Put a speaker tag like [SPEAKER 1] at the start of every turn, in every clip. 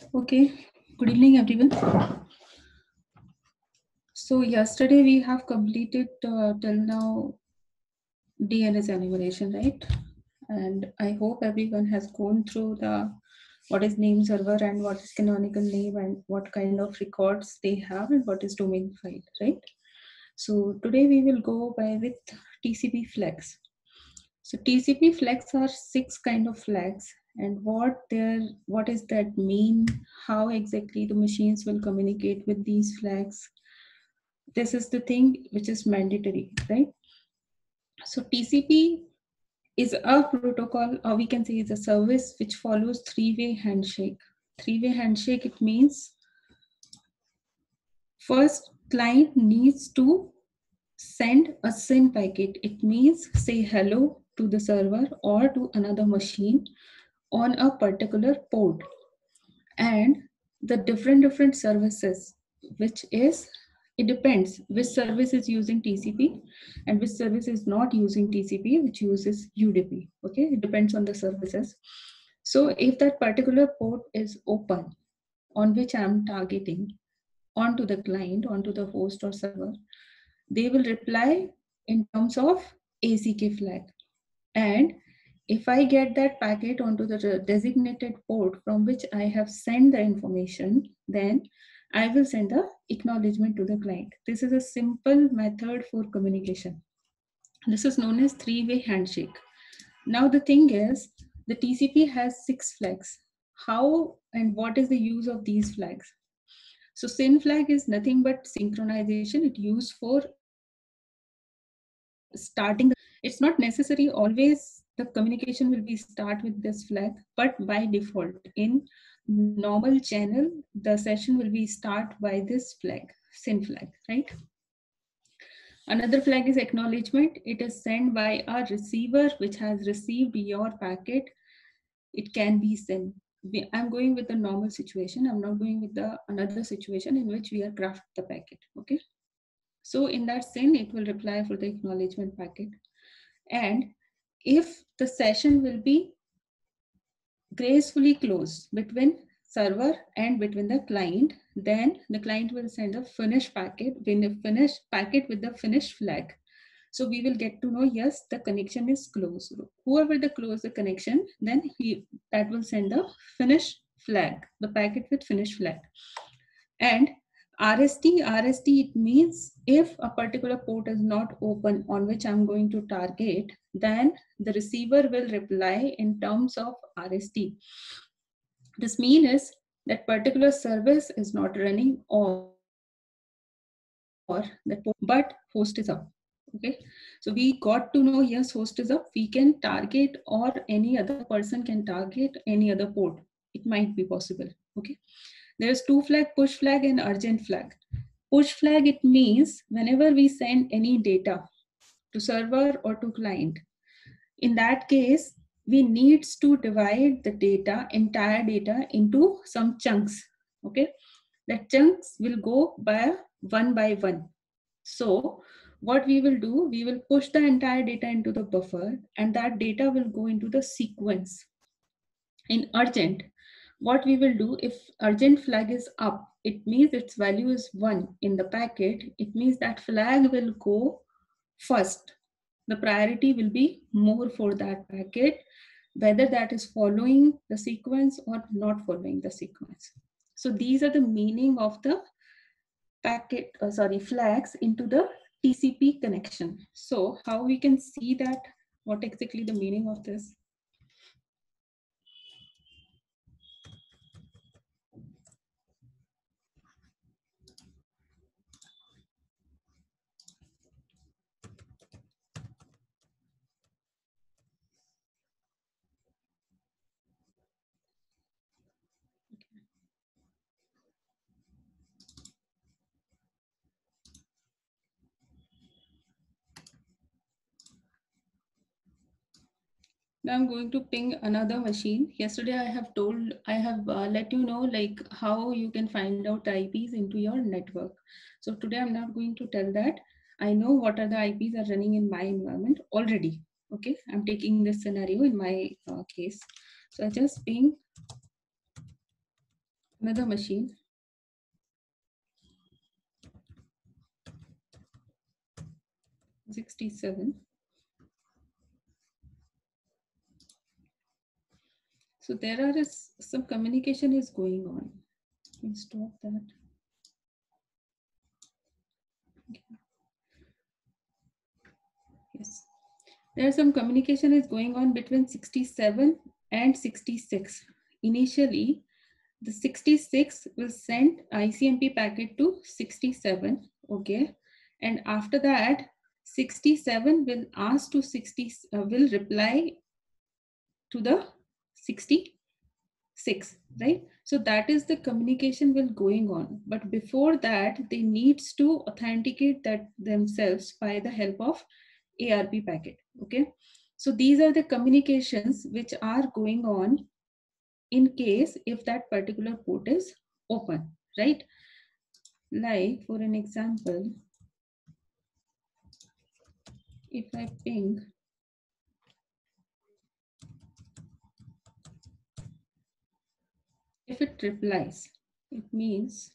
[SPEAKER 1] Okay, good evening everyone. So yesterday we have completed till now DNS enumeration, right? And I hope everyone has gone through the what is name server and what is canonical name and what kind of records they have and what is domain file, right? So today we will go by with TCP flags. So TCP flags are 6 kind of flags, and what is that mean? How exactly the machines will communicate with these flags? This is the thing which is mandatory, right? So TCP is a protocol, or we can say is a service which follows three-way handshake. Three-way handshake, it means first client needs to send a SYN packet. It means say hello to the server or to another machine on a particular port. And the different services, which is, it depends which service is using TCP and which service is not using TCP, which uses UDP. Okay, it depends on the services. So if that particular port is open on which I'm targeting onto the client, onto the host or server, they will reply in terms of ACK flag. And if I get that packet onto the designated port from which I have sent the information, then I will send the acknowledgement to the client. This is a simple method for communication. This is known as three-way handshake. Now the thing is, the TCP has 6 flags. How and what is the use of these flags? So SYN flag is nothing but synchronization. It used for starting. It's not necessary always the communication will be start with this flag, but by default in normal channel, the session will be start by this flag, SYN flag, right? Another flag is acknowledgement. It is sent by a receiver which has received your packet. It can be SYN. I'm going with the normal situation. I'm not going with the another situation in which we are craft the packet. Okay. So in that SYN, it will reply for the acknowledgement packet. And if the session will be gracefully closed between server and between the client, then the client will send a finished packet, finished packet with the finished flag. So we will get to know, yes, the connection is closed. Whoever the close the connection, then that will send the finished flag, the packet with finished flag. And RST, it means if a particular port is not open on which I'm going to target, then the receiver will reply in terms of RST. This means that particular service is not running or that port, but host is up. Okay, so we got to know, yes, host is up. We can target, or any other person can target any other port. It might be possible. Okay, there's 2 flag, push flag and urgent flag. Push flag, it means whenever we send any data to server or to client, in that case, we needs to divide the data, entire data, into some chunks. Okay, that chunks will go by one. So what we will do, we will push the entire data into the buffer, and that data will go into the sequence. In urgent, what we will do, if urgent flag is up, it means its value is 1 in the packet. It means that flag will go first. The priority will be more for that packet, whether that is following the sequence or not following the sequence. So these are the meaning of the flags into the TCP connection. So how we can see that, what exactly the meaning of this? Now I'm going to ping another machine. Yesterday I have let you know like how you can find out IPs into your network. So today I'm not going to tell that. I know what are the IPs are running in my environment already. Okay, I'm taking this scenario in my case. So I just ping Another machine. '67. So there are some communication is going on. Let me stop that. Okay. Yes. There's some communication is going on between 67 and 66. Initially, the 66 will send ICMP packet to 67, okay? And after that, 67 will ask to 60, will reply to the 66, right? So that is the communication will going on. But before that, they needs to authenticate that themselves by the help of ARP packet, okay? So these are the communications which are going on in case if that particular port is open, right? Like for an example, if I ping, if it replies, it means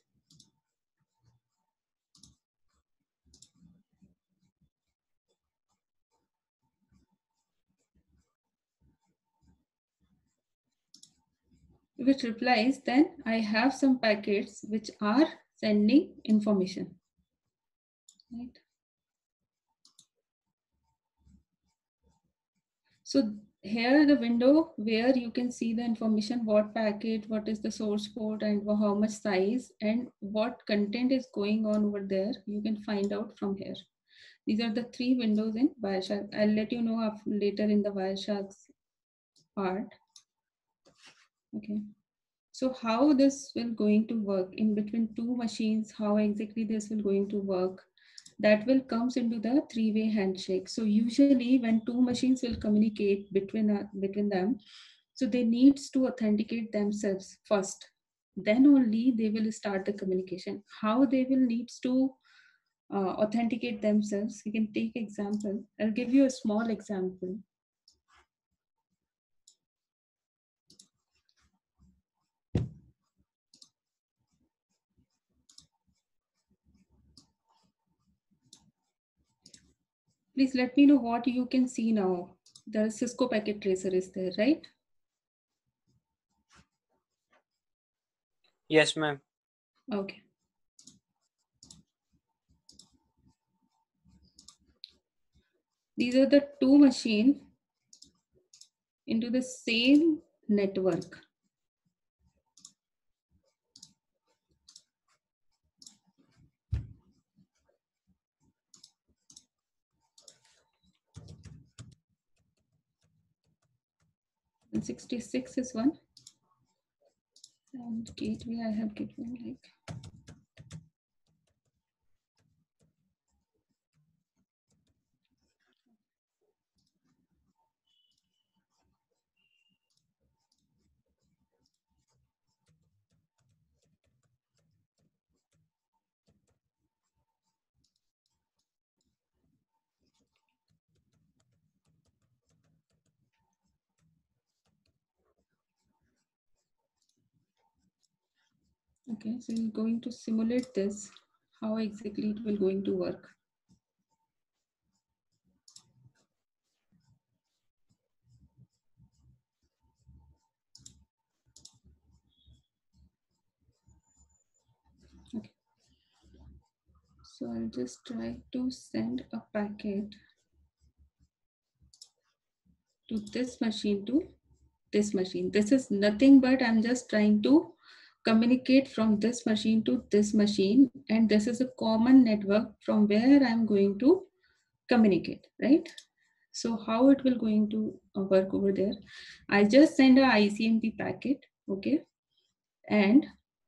[SPEAKER 1] if it replies, then I have some packets which are sending information, right? So here the window where you can see the information, what packet, what is the source port and how much size and what content is going on over there, you can find out from here. These are the three windows in Wireshark. I'll let you know later in the Wireshark's part. Okay. So how this will going to work in between two machines, how exactly this will going to work, that will comes into the three-way handshake. So usually when two machines will communicate between them, so they needs to authenticate themselves first. Then only they will start the communication. How they will needs to authenticate themselves. You can take example. I'll give you a small example. Please let me know what you can see now. The Cisco packet tracer is there, right?
[SPEAKER 2] Yes, ma'am.
[SPEAKER 1] Okay. These are the two machines into the same network. And 66 is one. And gateway, I have gateway like. Okay, so we're going to simulate this, how exactly it will going to work. Okay. So I'll just try to send a packet to this machine to this machine. This is nothing but I'm just trying to communicate from this machine to this machine, and this is a common network from where I'm going to communicate, right? So how it will going to work over there? I just send a ICMP packet, okay, and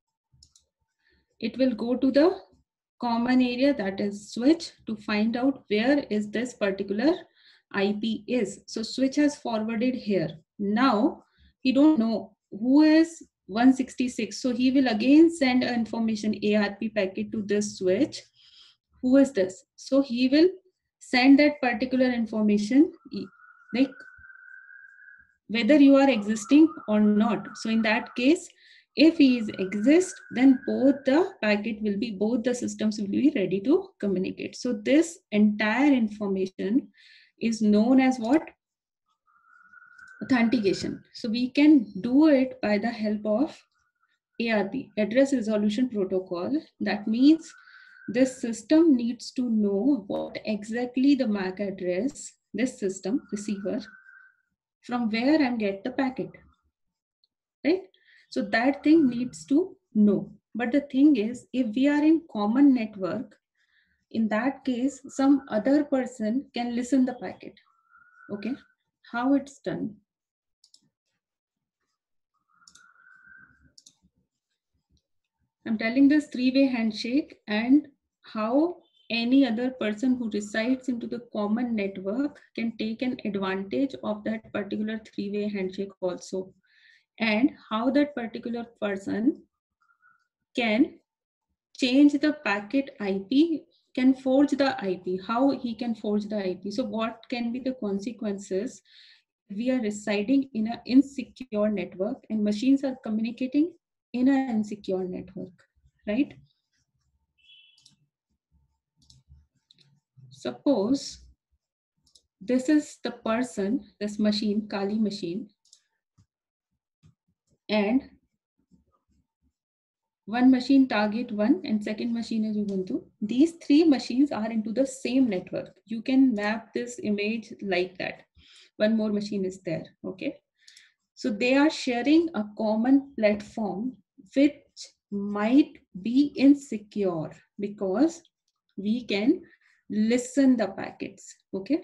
[SPEAKER 1] it will go to the common area, that is switch, to find out where is this particular IP is. So switch has forwarded here. Now he don't know who is 166. So he will again send an information ARP packet to this switch. Who is this? So he will send that particular information like whether you are existing or not. So in that case, If he is exist, then both the systems will be ready to communicate. So this entire information is known as what? Authentication. So we can do it by the help of ARP, Address Resolution Protocol. That means this system needs to know what exactly the MAC address, this system, receiver, from where and get the packet, right? So that thing needs to know. But the thing is, if we are in common network, in that case, some other person can listen the packet, okay? How it's done? I'm telling this three-way handshake and how any other person who resides into the common network can take an advantage of that particular three-way handshake also, and how that particular person can change the packet IP, can forge the IP, how he can forge the IP. So what can be the consequences? We are residing in an insecure network and machines are communicating in an insecure network, right? Suppose this is the person, this machine, Kali machine, and one machine target 1 and second machine is Ubuntu. These three machines are into the same network. You can map this image like that. One more machine is there, okay? So they are sharing a common platform which might be insecure because we can listen the packets, okay?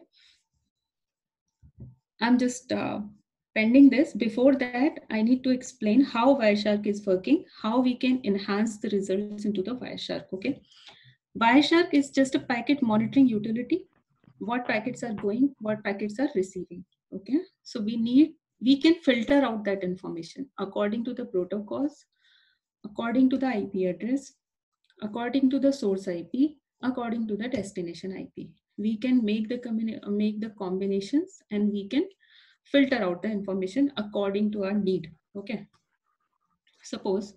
[SPEAKER 1] I'm just pending this. Before that, I need to explain how Wireshark is working, how we can enhance the results into the Wireshark, okay? Wireshark is just a packet monitoring utility. What packets are going, what packets are receiving, okay? So we can filter out that information according to the protocols, according to the IP address, according to the source IP, according to the destination IP. We can make the combinations and we can filter out the information according to our need. Okay. Suppose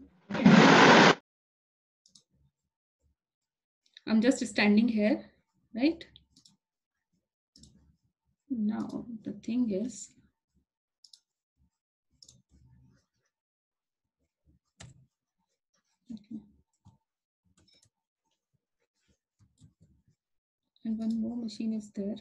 [SPEAKER 1] I'm just standing here, right? Now the thing is, okay. And one more machine is there.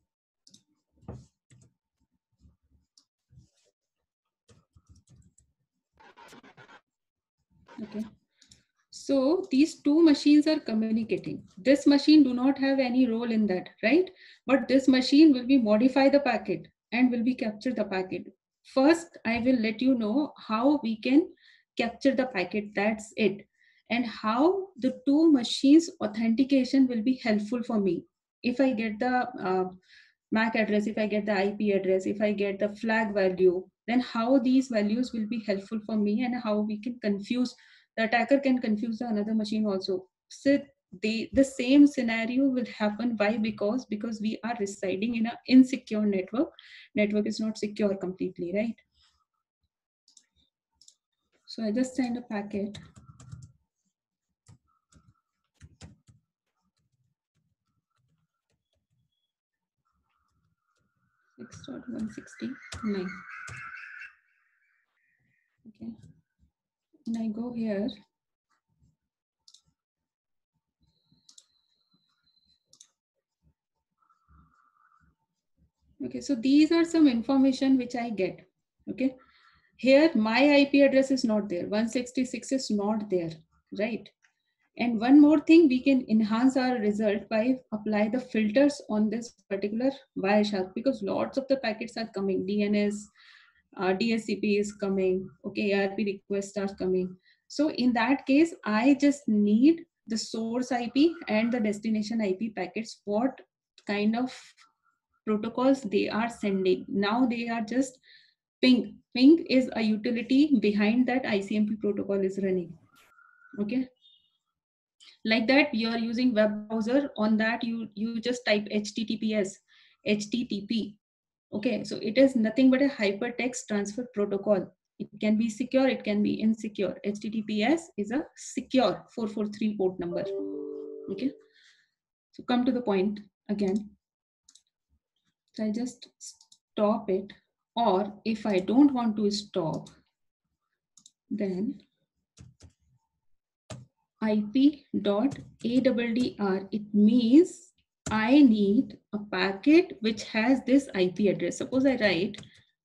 [SPEAKER 1] Okay. So these two machines are communicating. This machine do not have any role in that, right? But this machine will be modify the packet and will be capture the packet. First, I will let you know how we can capture the packet. That's it. And how the two machines authentication will be helpful for me. If I get the MAC address, if I get the IP address, if I get the flag value, then how these values will be helpful for me and how we can confuse, the attacker can confuse the another machine also. So the same scenario will happen. Why? Because we are residing in an insecure network. Network is not secure completely, right? So I just send a packet. Six dot 169. Okay. And I go here. Okay, so these are some information which I get. Okay. Here, my IP address is not there. 166 is not there, right? And one more thing, we can enhance our result by apply the filters on this particular Wireshark, because lots of the packets are coming. DNS, DSCP is coming. Okay, ARP requests are coming. So in that case, I just need the source IP and the destination IP packets. What kind of protocols they are sending? Now they are just ping. Ping is a utility behind that ICMP protocol is running. Okay. Like that, you are using web browser. On that, you just type HTTPS, HTTP. Okay. So it is nothing but a hypertext transfer protocol. It can be secure, it can be insecure. HTTPS is a secure 443 port number. Okay, so come to the point again. So I just stop it, or if I don't want to stop, then IP.addr, it means I need a packet which has this IP address. Suppose I write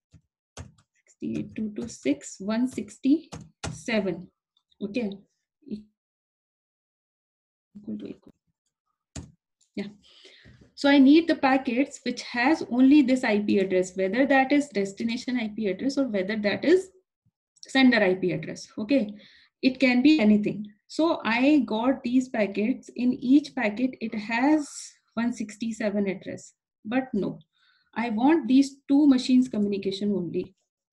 [SPEAKER 1] 68.226.167. Okay, equal to equal. Yeah. So I need the packets which has only this IP address, whether that is destination IP address or whether that is sender IP address. Okay, it can be anything. So I got these packets. In each packet, it has 167 address. But no, I want these two machines communication only.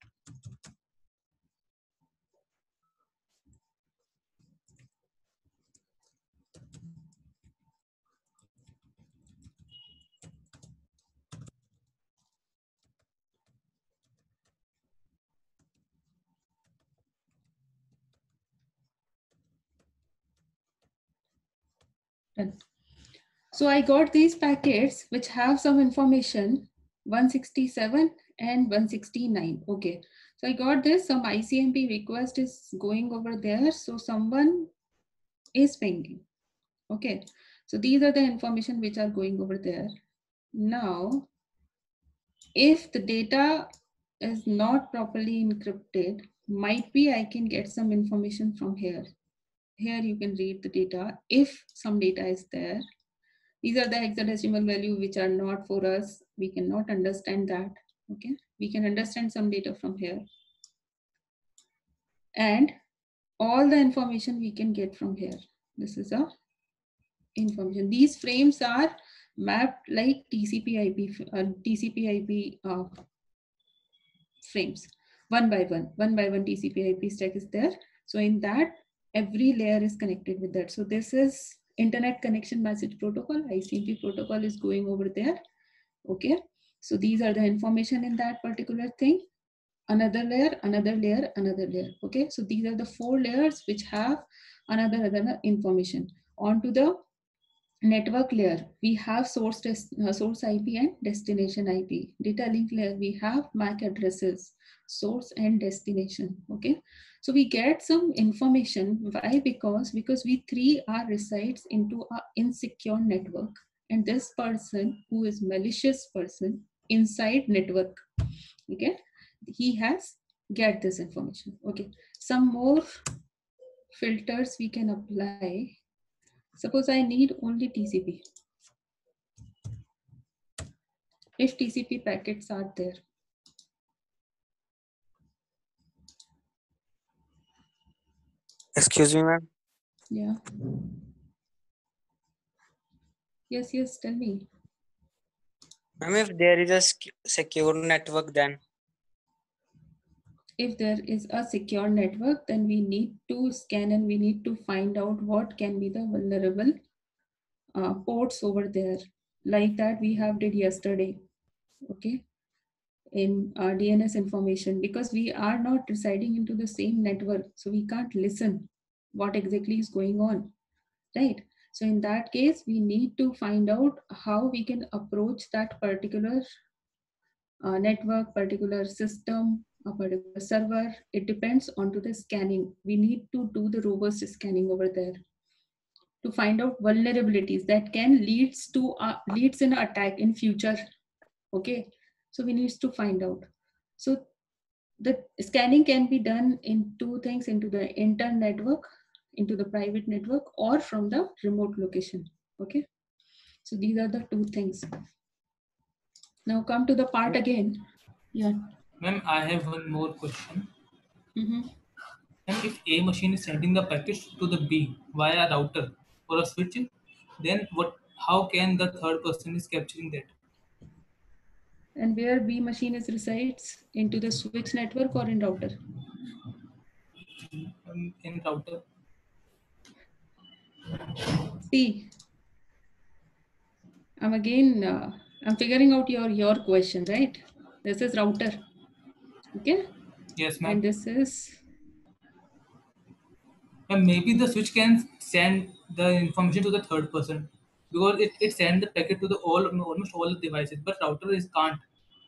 [SPEAKER 1] Done. So I got these packets which have some information, 167 and 169. Okay. So I got this, some ICMP request is going over there. So someone is pinging. Okay. So these are the information which are going over there. Now, if the data is not properly encrypted, might be I can get some information from here. Here you can read the data if some data is there. These are the hexadecimal value which are not for us. We cannot understand that. Okay, we can understand some data from here. And all the information we can get from here. This is a information. These frames are mapped like TCP/IP frames, one by one TCP/IP stack is there. So in that, every layer is connected with that. So this is Internet Connection Message Protocol, ICMP protocol is going over there. Okay, so these are the information in that particular thing. Another layer, another layer, another layer. Okay, so these are the 4 layers which have another information. Onto the network layer, we have source IP and destination IP. Data link layer, we have MAC addresses, source and destination. Okay, so we get some information. Why? Because we 3 are resides into a insecure network, and this person who is malicious person inside network, okay, he has get this information. Okay, some more filters we can apply. Suppose I need only TCP. If TCP packets are there.
[SPEAKER 2] Excuse me, ma'am.
[SPEAKER 1] Yeah. Yes, yes, tell me.
[SPEAKER 2] Ma'am, if there is a secure network, then?
[SPEAKER 1] If there is a secure network, then we need to scan and we need to find out what can be the vulnerable ports over there. Like that we have did yesterday. Okay. In our DNS information, because we are not residing into the same network, so we can't listen what exactly is going on, right? So in that case, we need to find out how we can approach that particular network, particular system, a particular server. It depends onto the scanning. We need to do the robust scanning over there to find out vulnerabilities that can leads in attack in future. Okay, so we need to find out. So the scanning can be done in 2 things: into the intern network, into the private network, or from the remote location. Okay, so these are the 2 things. Now come to the part again. Yeah.
[SPEAKER 3] Ma'am, I have one more question.
[SPEAKER 1] Mm-hmm.
[SPEAKER 3] And if A machine is sending the package to the B via router or a switch, then how can the third person is capturing that?
[SPEAKER 1] And where B machine is resides, into the switch network or in router?
[SPEAKER 3] In router.
[SPEAKER 1] See, I'm figuring out your question, right? This is router. Okay.
[SPEAKER 3] Yes, ma'am.
[SPEAKER 1] And this is,
[SPEAKER 3] And maybe the switch can send the information to the third person because it sends the packet to the almost all the devices, but router is can't.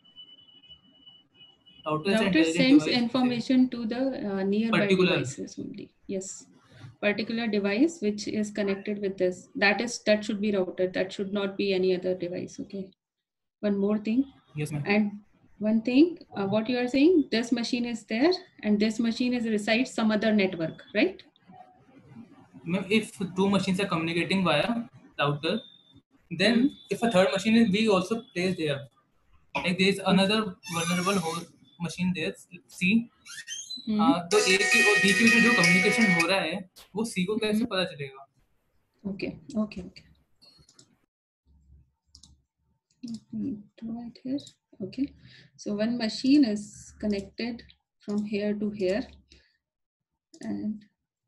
[SPEAKER 3] Router is an
[SPEAKER 1] router
[SPEAKER 3] intelligent
[SPEAKER 1] sends
[SPEAKER 3] device.
[SPEAKER 1] information to the nearby
[SPEAKER 3] Particular.
[SPEAKER 1] devices only. Yes. Particular device which is connected with this. That should be router. That should not be any other device. Okay. One more thing.
[SPEAKER 3] Yes, ma'am.
[SPEAKER 1] And one thing, what you are saying, this machine is there and this machine is resides some other network, right?
[SPEAKER 3] Ma'am, if two machines are communicating via router, then if a third machine is we also place there. Like there is another vulnerable host machine there. C. तो A की और B के बीच में जो communication हो रहा है वो C को कैसे पता चलेगा?
[SPEAKER 1] Okay. Right here. Okay. So one machine is connected from here to here, and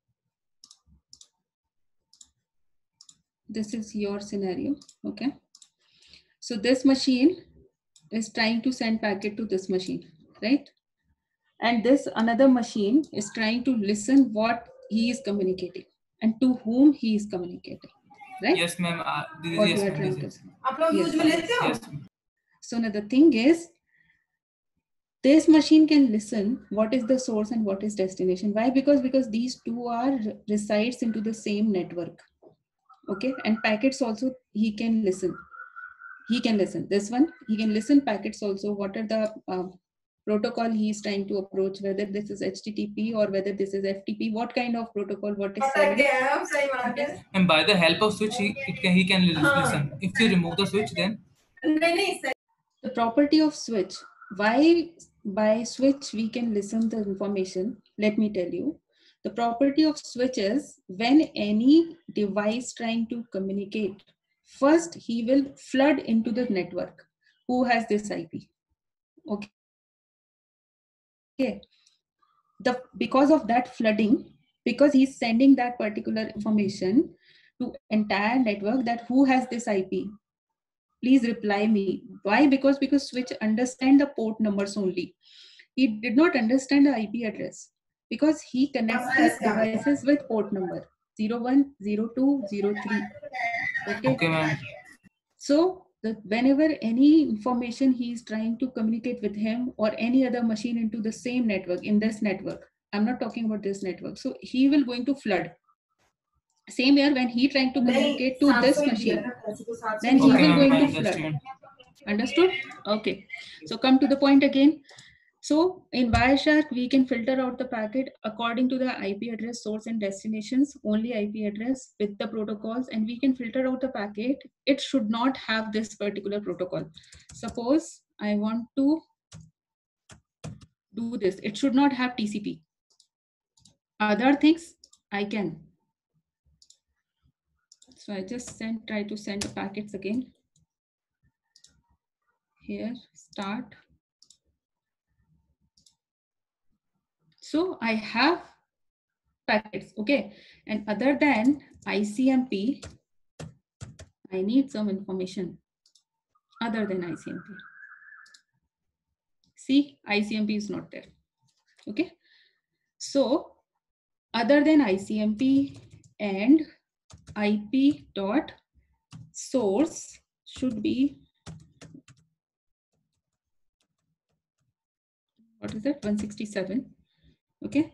[SPEAKER 1] this is your scenario. Okay. So this machine is trying to send packet to this machine, right? And this another machine is trying to listen what he is communicating and to whom he is communicating, right?
[SPEAKER 3] Yes, ma'am.
[SPEAKER 1] What
[SPEAKER 3] Yes,
[SPEAKER 1] you are
[SPEAKER 3] ma'am.
[SPEAKER 1] trying to say.
[SPEAKER 3] Yes.
[SPEAKER 1] So now the thing is, this machine can listen what is the source and what is destination. Why? Because these two are resides into the same network. Okay, and packets also he can listen. This one he can listen packets also. What are the protocol he is trying to approach? Whether this is HTTP or whether this is FTP. What kind of protocol? What is service? Okay.
[SPEAKER 3] And by the help of switch, he can listen. If you remove the switch, then
[SPEAKER 1] The property of switch. Why by switch we can listen the information? Let me tell you. The property of switch is when any device trying to communicate, first he will flood into the network. Who has this IP? Okay. Because of that flooding, because he's sending that particular information to entire network that who has this IP, please reply me. Why? Because switch understand the port numbers only. He did not understand the IP address because he connects these devices with port number 01, 02, 03.
[SPEAKER 3] okay, ma'am.
[SPEAKER 1] So whenever any information he is trying to communicate with him or any other machine into the same network, in this network, I'm not talking about this network. So he will going to flood. Same here when he trying to communicate to this machine, then he will going to flood. Understood? Okay. So come to the point again. So in Wireshark, we can filter out the packet according to the IP address, source and destinations, only IP address with the protocols, and we can filter out the packet. It should not have this particular protocol. Suppose I want to do this. It should not have TCP. Other things I can. So I just try to send the packets again. Here, start. So I have packets, okay. And other than ICMP, I need some information other than ICMP. See, ICMP is not there, okay. So other than ICMP and IP dot source should be, what is that, 167, okay.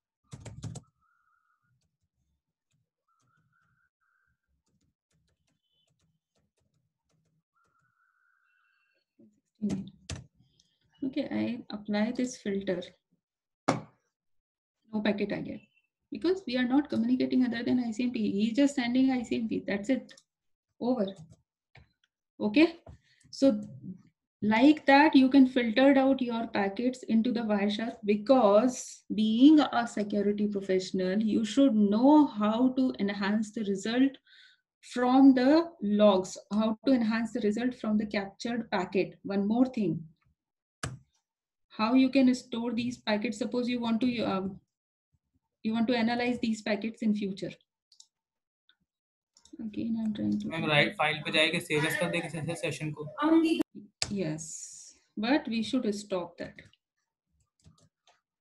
[SPEAKER 1] Okay, I apply this filter. No packet I get because we are not communicating other than ICMP. He's just sending ICMP. That's it. Over. Okay. So like that, you can filter out your packets into the Wireshark because being a security professional, you should know how to enhance the result from the logs, how to enhance the result from the captured packet. One more thing, how you can store these packets. Suppose you want to analyze these packets in future. Again, I'm trying to.
[SPEAKER 3] Right, file पे जाएगा save as कर देगा session को.
[SPEAKER 1] Yes, but we should stop that.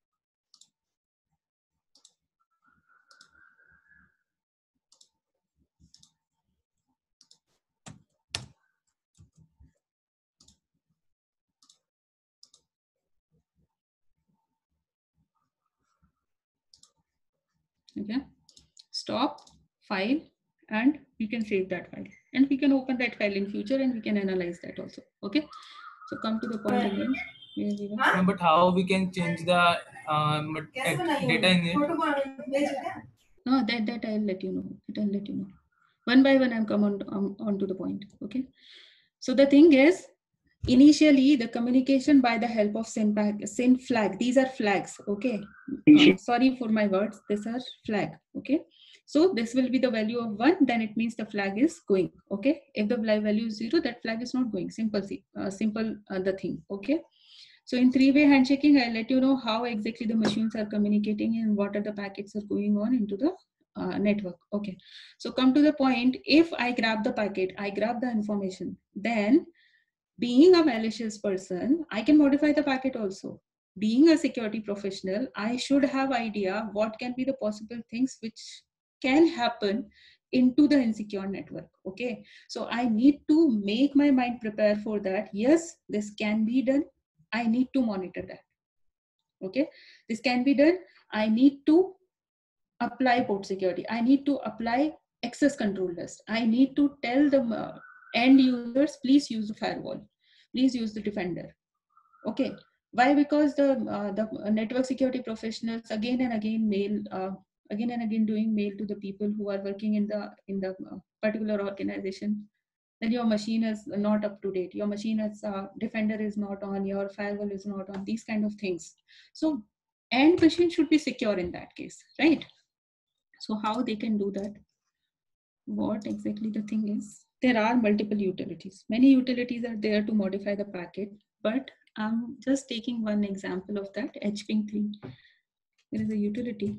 [SPEAKER 1] Okay, stop, file, and we can save that file, and we can open that file in future, and we can analyze that also. Okay, so come to the point again. Where we were.
[SPEAKER 3] No, but how we can change the data in it?
[SPEAKER 1] No, that I'll let you know. I'll let you know. One by one, I'm come on to the point. Okay. So the thing is, initially the communication by the help of SYN flag. These are flags. Okay. Sorry for my words. These are flag. Okay. So this will be the value of 1. Then it means the flag is going. Okay. If the value is 0, that flag is not going. Simple. The thing. Okay. So in three-way handshaking, I'll let you know how exactly the machines are communicating and what are the packets are going on into the network. Okay. So come to the point, if I grab the packet, I grab the information, then being a malicious person, I can modify the packet also. Being a security professional, I should have idea what can be the possible things which can happen into the insecure network. Okay. So I need to make my mind prepare for that. Yes, this can be done. I need to monitor that. Okay, this can be done. I need to apply port security. I need to apply access control list. I need to tell the end users, please use the firewall, please use the defender. Okay, why? Because the network security professionals again and again doing mail to the people who are working in the particular organization, then your machine is not up to date, your machine is defender is not on, your firewall is not on, these kind of things. So end machine should be secure in that case, right? So how they can do that? What exactly the thing is, there are multiple utilities, many utilities are there to modify the packet, but I'm just taking one example of that. HPing3, there is a utility,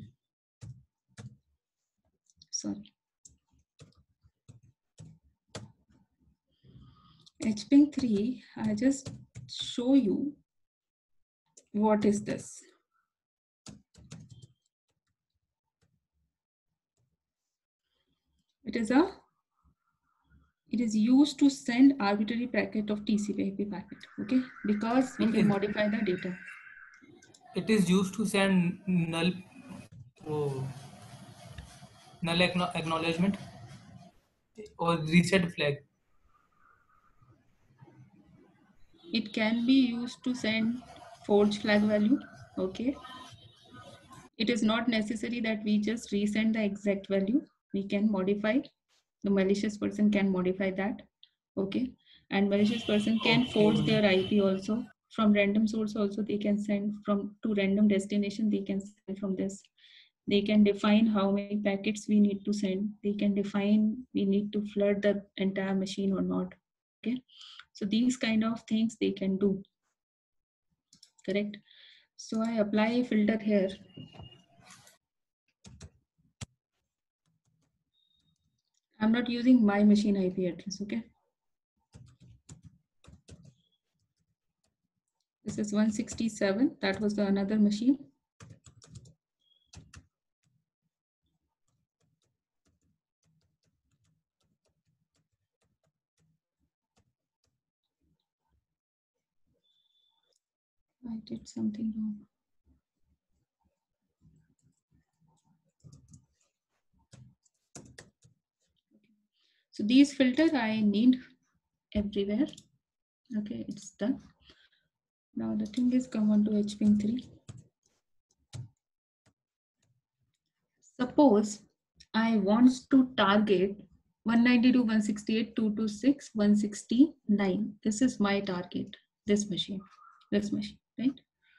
[SPEAKER 1] sorry, HPing3. I just show you what is this. It is used to send arbitrary packet of TCP/IP packet. Okay, because we can modify the data.
[SPEAKER 3] It is used to send null acknowledgement or reset flag.
[SPEAKER 1] It can be used to send forged flag value. Okay, it is not necessary that we just resend the exact value. We can modify, the malicious person can modify that. Okay, and malicious person can forge their IP also from random source. Also they can send from to random destination, they can send from this. They can define how many packets we need to send. They can define we need to flood the entire machine or not. Okay, so these kind of things they can do. Correct. So I apply a filter here. I'm not using my machine IP address. Okay, this is 167. That was the another machine. I did something wrong. So these filters I need everywhere. Okay, it's done. Now the thing is, come on to HPing3. Suppose I want to target 192.168.226.169. This is my target. This machine, right?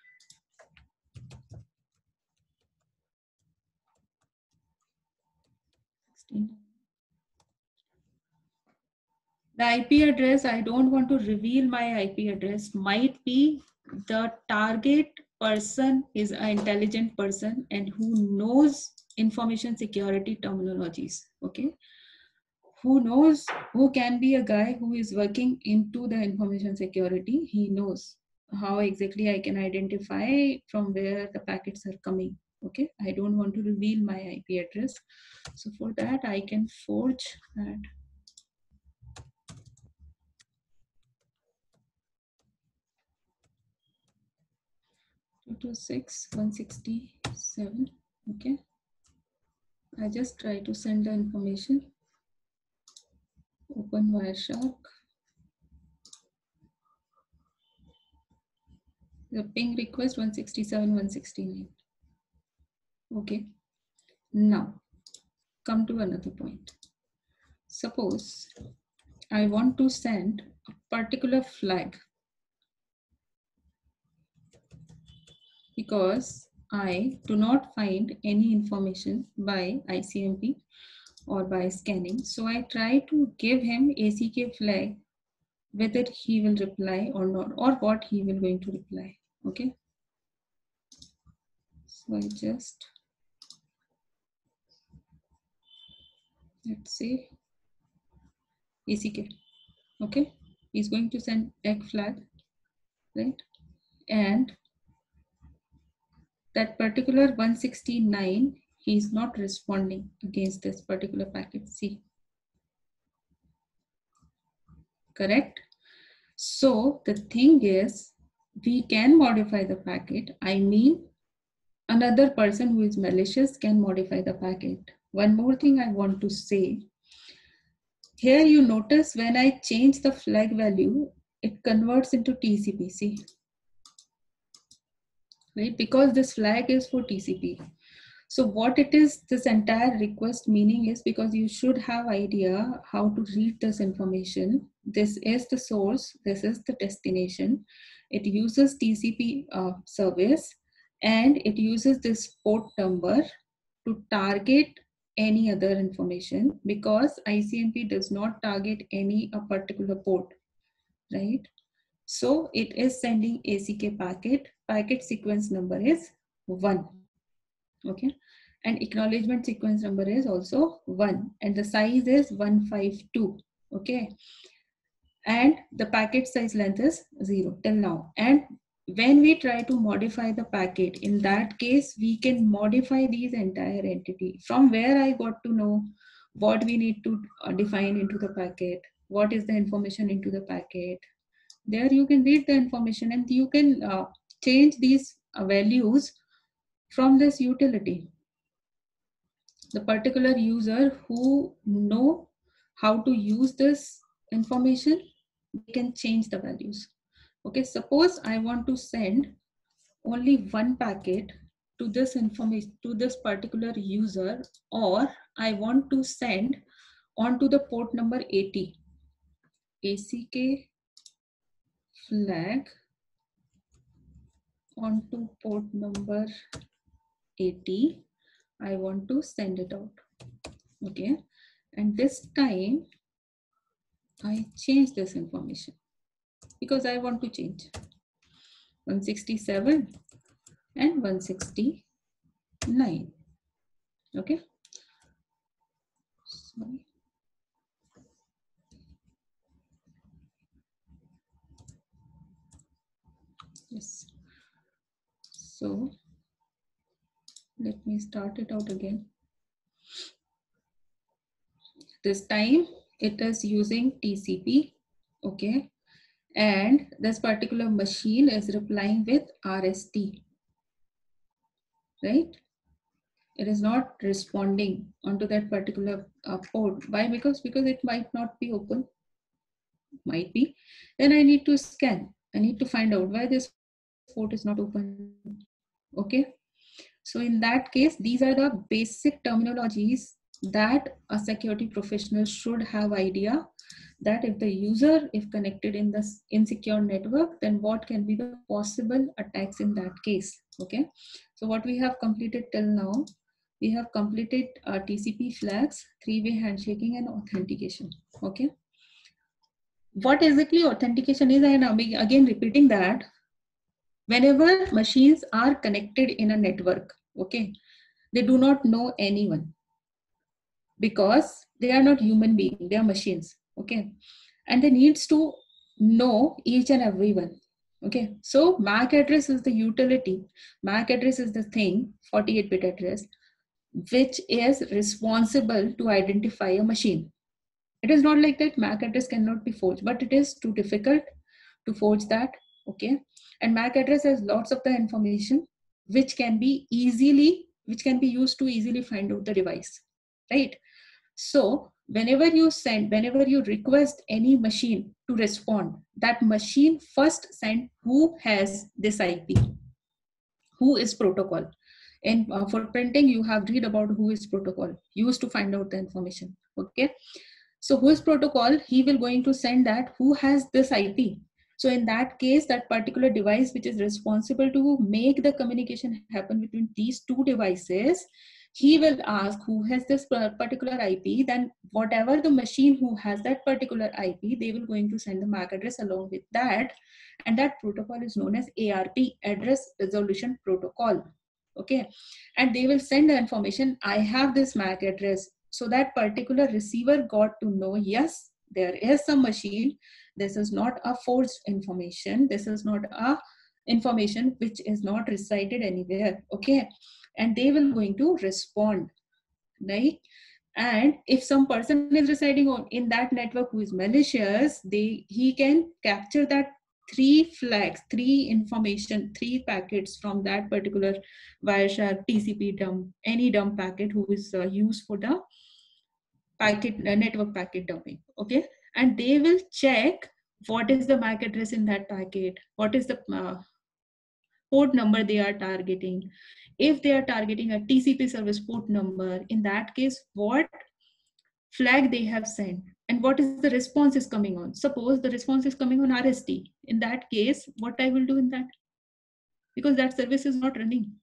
[SPEAKER 1] The IP address, I don't want to reveal my IP address. Might be the target person is an intelligent person and who knows information security terminologies. Okay, who can be a guy who is working into the information security. He knows how exactly I can identify from where the packets are coming. Okay, I don't want to reveal my IP address. So for that, I can forge that. 226.167. Okay, I just try to send the information. Open Wireshark. The ping request 167.169. Okay. Now come to another point. Suppose I want to send a particular flag because I do not find any information by ICMP or by scanning. So I try to give him ACK flag, whether he will reply or not, or what he will going to reply. Okay. So I just, let's say ACK. Okay. He's going to send egg flag, right? And that particular 169, he's not responding against this particular packet C. Correct? So the thing is, we can modify the packet. I mean, another person who is malicious can modify the packet. One more thing I want to say. Here you notice when I change the flag value, it converts into TCP, right? Because this flag is for TCP. So what it is, this entire request meaning is, because you should have idea how to read this information. This is the source, this is the destination. It uses TCP service, and it uses this port number to target any other information, because ICMP does not target any particular port, right? So it is sending ACK packet sequence number is 1. Okay, and acknowledgement sequence number is also 1, and the size is 152. Okay, and the packet size length is 0 till now. And when we try to modify the packet, in that case we can modify these entire entity. From where I got to know what we need to define into the packet, what is the information into the packet. There you can read the information, and you can change these values from this utility. The particular user who know how to use this information, they can change the values. Okay, suppose I want to send only one packet to this information, to this particular user, or I want to send onto the port number 80, ACK flag onto port number 80. I want to send it out. Okay, and this time I change this information because I want to change 167 and 169. Okay, sorry. Yes, so let me start it out again. This time it is using TCP. Okay, and this particular machine is replying with RST, right? It is not responding onto that particular port. Why? Because it might not be open. Might be. Then I need to scan. I need to find out why this port is not open. Okay. So in that case, these are the basic terminologies that a security professional should have idea, that if the user is connected in this insecure network, then what can be the possible attacks in that case. Okay. So what we have completed till now, we have completed TCP flags, three-way handshaking, and authentication. Okay. What exactly authentication is, and I'm again repeating that whenever machines are connected in a network, okay, they do not know anyone because they are not human beings, they are machines. Okay, and they needs to know each and everyone. Okay, so MAC address is the utility. MAC address is the thing, 48-bit address, which is responsible to identify a machine. It is not like that MAC address cannot be forged, but it is too difficult to forge that. Okay, and MAC address has lots of the information which can be used to easily find out the device. right? So whenever you request any machine to respond, that machine first send who has this IP, who is protocol. And for printing, you have read about who is protocol, used to find out the information. Okay, so who is protocol, he will going to send that who has this IP. So in that case, that particular device which is responsible to make the communication happen between these two devices, he will ask who has this particular IP. Then whatever the machine who has that particular IP, they will going to send the MAC address along with that. And that protocol is known as ARP, Address Resolution Protocol. Okay, and they will send the information, I have this MAC address. So that particular receiver got to know, yes, there is some machine. This is not a forced information. This is not a information which is not resided anywhere. Okay, and they will going to respond, right? And if some person is residing in that network who is malicious, he can capture that three flags, three packets from that particular Wireshark, TCP dump, any dump packet who is used for the network packet dumping. Okay, and they will check what is the MAC address in that packet, what is the port number they are targeting. If they are targeting a TCP service port number, in that case, what flag they have sent and what is the response is coming on. Suppose the response is coming on RST. In that case, what I will do in that? Because that service is not running.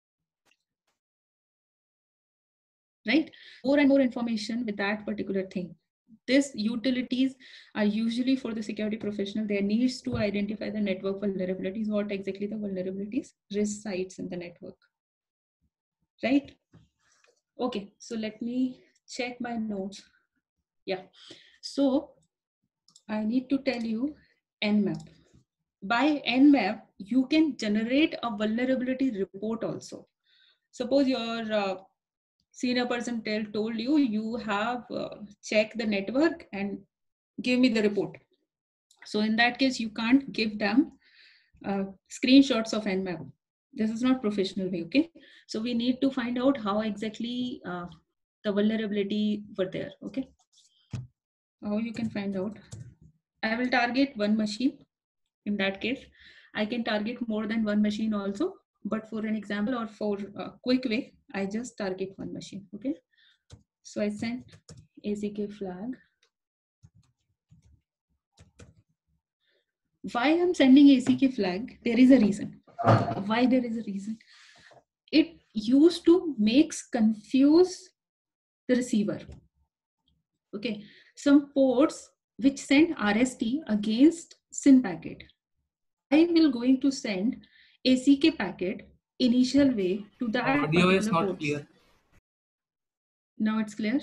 [SPEAKER 1] Right? More and more information with that particular thing. These utilities are usually for the security professional. There needs to identify the network vulnerabilities, what exactly the vulnerabilities resides in the network. Right? Okay, so let me check my notes. Yeah, so I need to tell you Nmap. By Nmap, you can generate a vulnerability report also. Suppose your senior person told you, you have checked the network and give me the report. So in that case, you can't give them screenshots of Nmap. This is not professional way, okay? So we need to find out how exactly the vulnerability were there, okay? How you can find out. I will target one machine. In that case, I can target more than one machine also, but for an example or for a quick way, I just target one machine, okay? So I sent ACK flag. Why I'm sending ACK flag? There is a reason. Why there is a reason? It used to confuse the receiver. Okay, some ports which send RST against SYN packet. I will going to send ACK packet initial way to that
[SPEAKER 3] audio
[SPEAKER 1] particular
[SPEAKER 3] is not
[SPEAKER 1] ports.
[SPEAKER 3] clear.
[SPEAKER 1] Now it's clear.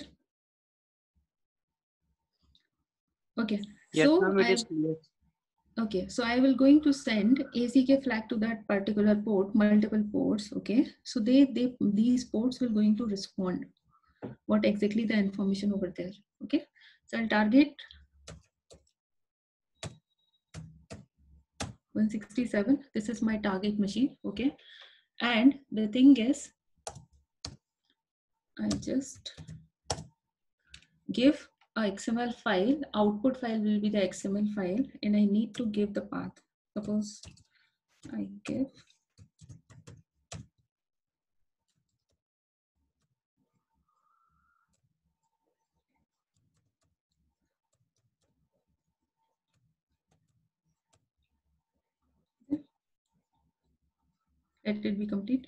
[SPEAKER 1] Okay.
[SPEAKER 2] Yes,
[SPEAKER 1] So
[SPEAKER 2] ma'am, it is clear.
[SPEAKER 1] okay, so I will going to send ACK flag to that particular port, multiple ports. Okay, so these ports will going to respond what exactly the information over there. Okay, so I'll target 167. This is my target machine. Okay, and the thing is, I just give a XML file. Output file will be the XML file, and I need to give the path. Suppose I give let it be complete.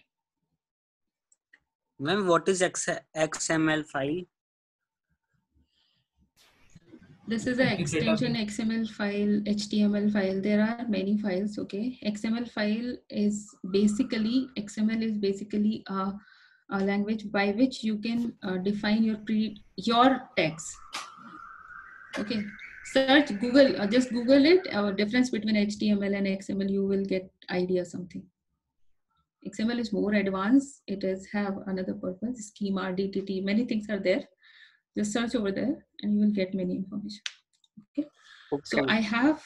[SPEAKER 2] Ma'am, what is XML file?
[SPEAKER 1] This is an extension XML file, HTML file. There are many files. Okay, XML file is basically a language by which you can define your text. Okay, search Google. Just Google it. Difference between HTML and XML. You will get idea something. XML is more advanced. It has have another purpose. Schema, DTT. Many things are there. Just search over there, and you will get many information. Okay. So I have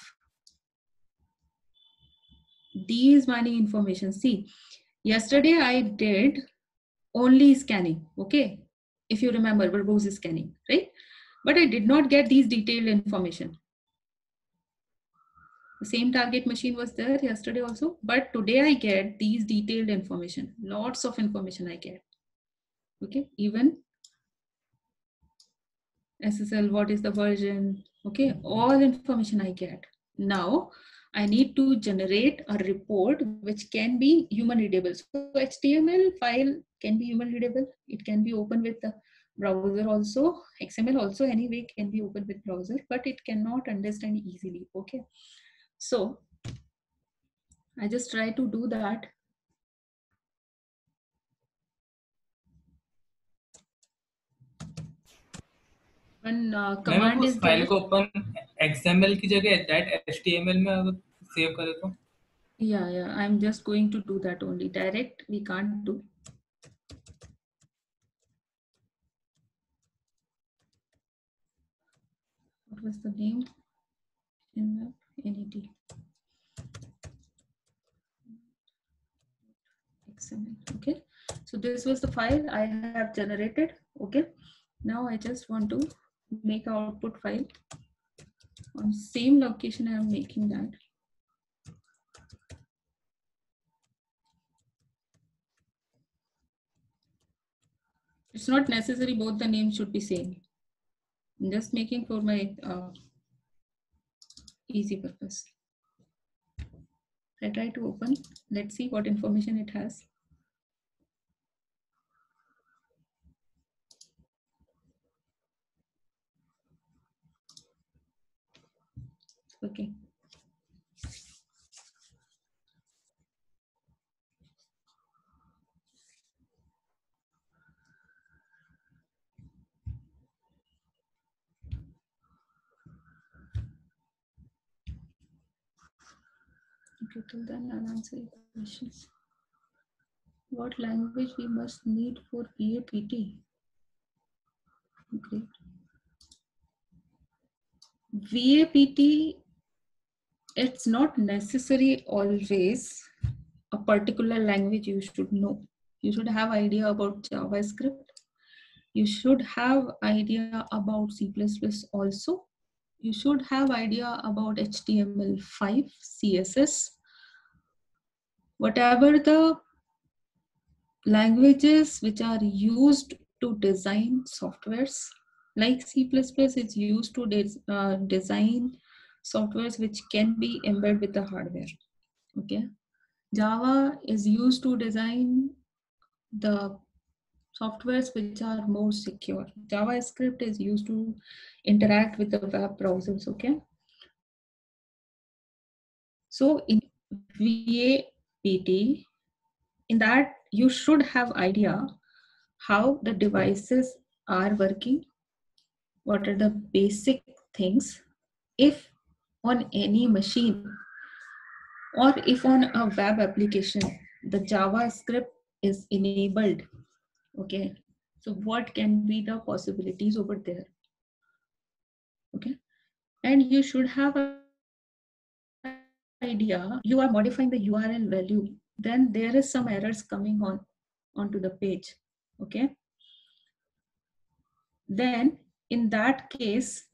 [SPEAKER 1] these many information. See, yesterday I did only scanning. Okay. if you remember verbose scanning, right? But I did not get these detailed information. The same target machine was there yesterday also, but today I get these detailed information. Lots of information I get. Okay, even SSL, what is the version? Okay, all information I get. Now I need to generate a report which can be human readable. So HTML file can be human readable. It can be open with the browser also. XML also anyway can be open with browser, but it cannot understand easily. Okay, so I just try to do that. One command is
[SPEAKER 3] file
[SPEAKER 1] there.
[SPEAKER 3] को अपन XML की जगह that HTML में अगर save करें तो
[SPEAKER 1] Yeah, I'm just going to do that only. Direct we can't do. What was the name? NAT. XML. Okay, so this was the file I have generated. Okay, now I just want to make an output file on same location. I am making that. It's not necessary both the names should be same. I'm just making for my easy purpose. I try to open. Let's see what information it has. Okay. Okay, till then I'll answer your questions. What language we must need for VAPT? Great. VAPT, it's not necessary always a particular language you should know. You should have idea about JavaScript. You should have idea about C++ also. You should have idea about HTML5, CSS. Whatever the languages which are used to design softwares, like C++ is used to design softwares which can be embedded with the hardware. Okay, Java is used to design the softwares which are more secure. JavaScript is used to interact with the web browsers. Okay, so in VAPT, in that you should have idea how the devices are working, what are the basic things. If on any machine or if on a web application the JavaScript is enabled, okay, so what can be the possibilities over there? Okay, and you should have an idea. You are modifying the URL value, then there is some errors coming onto the page. Okay, then in that case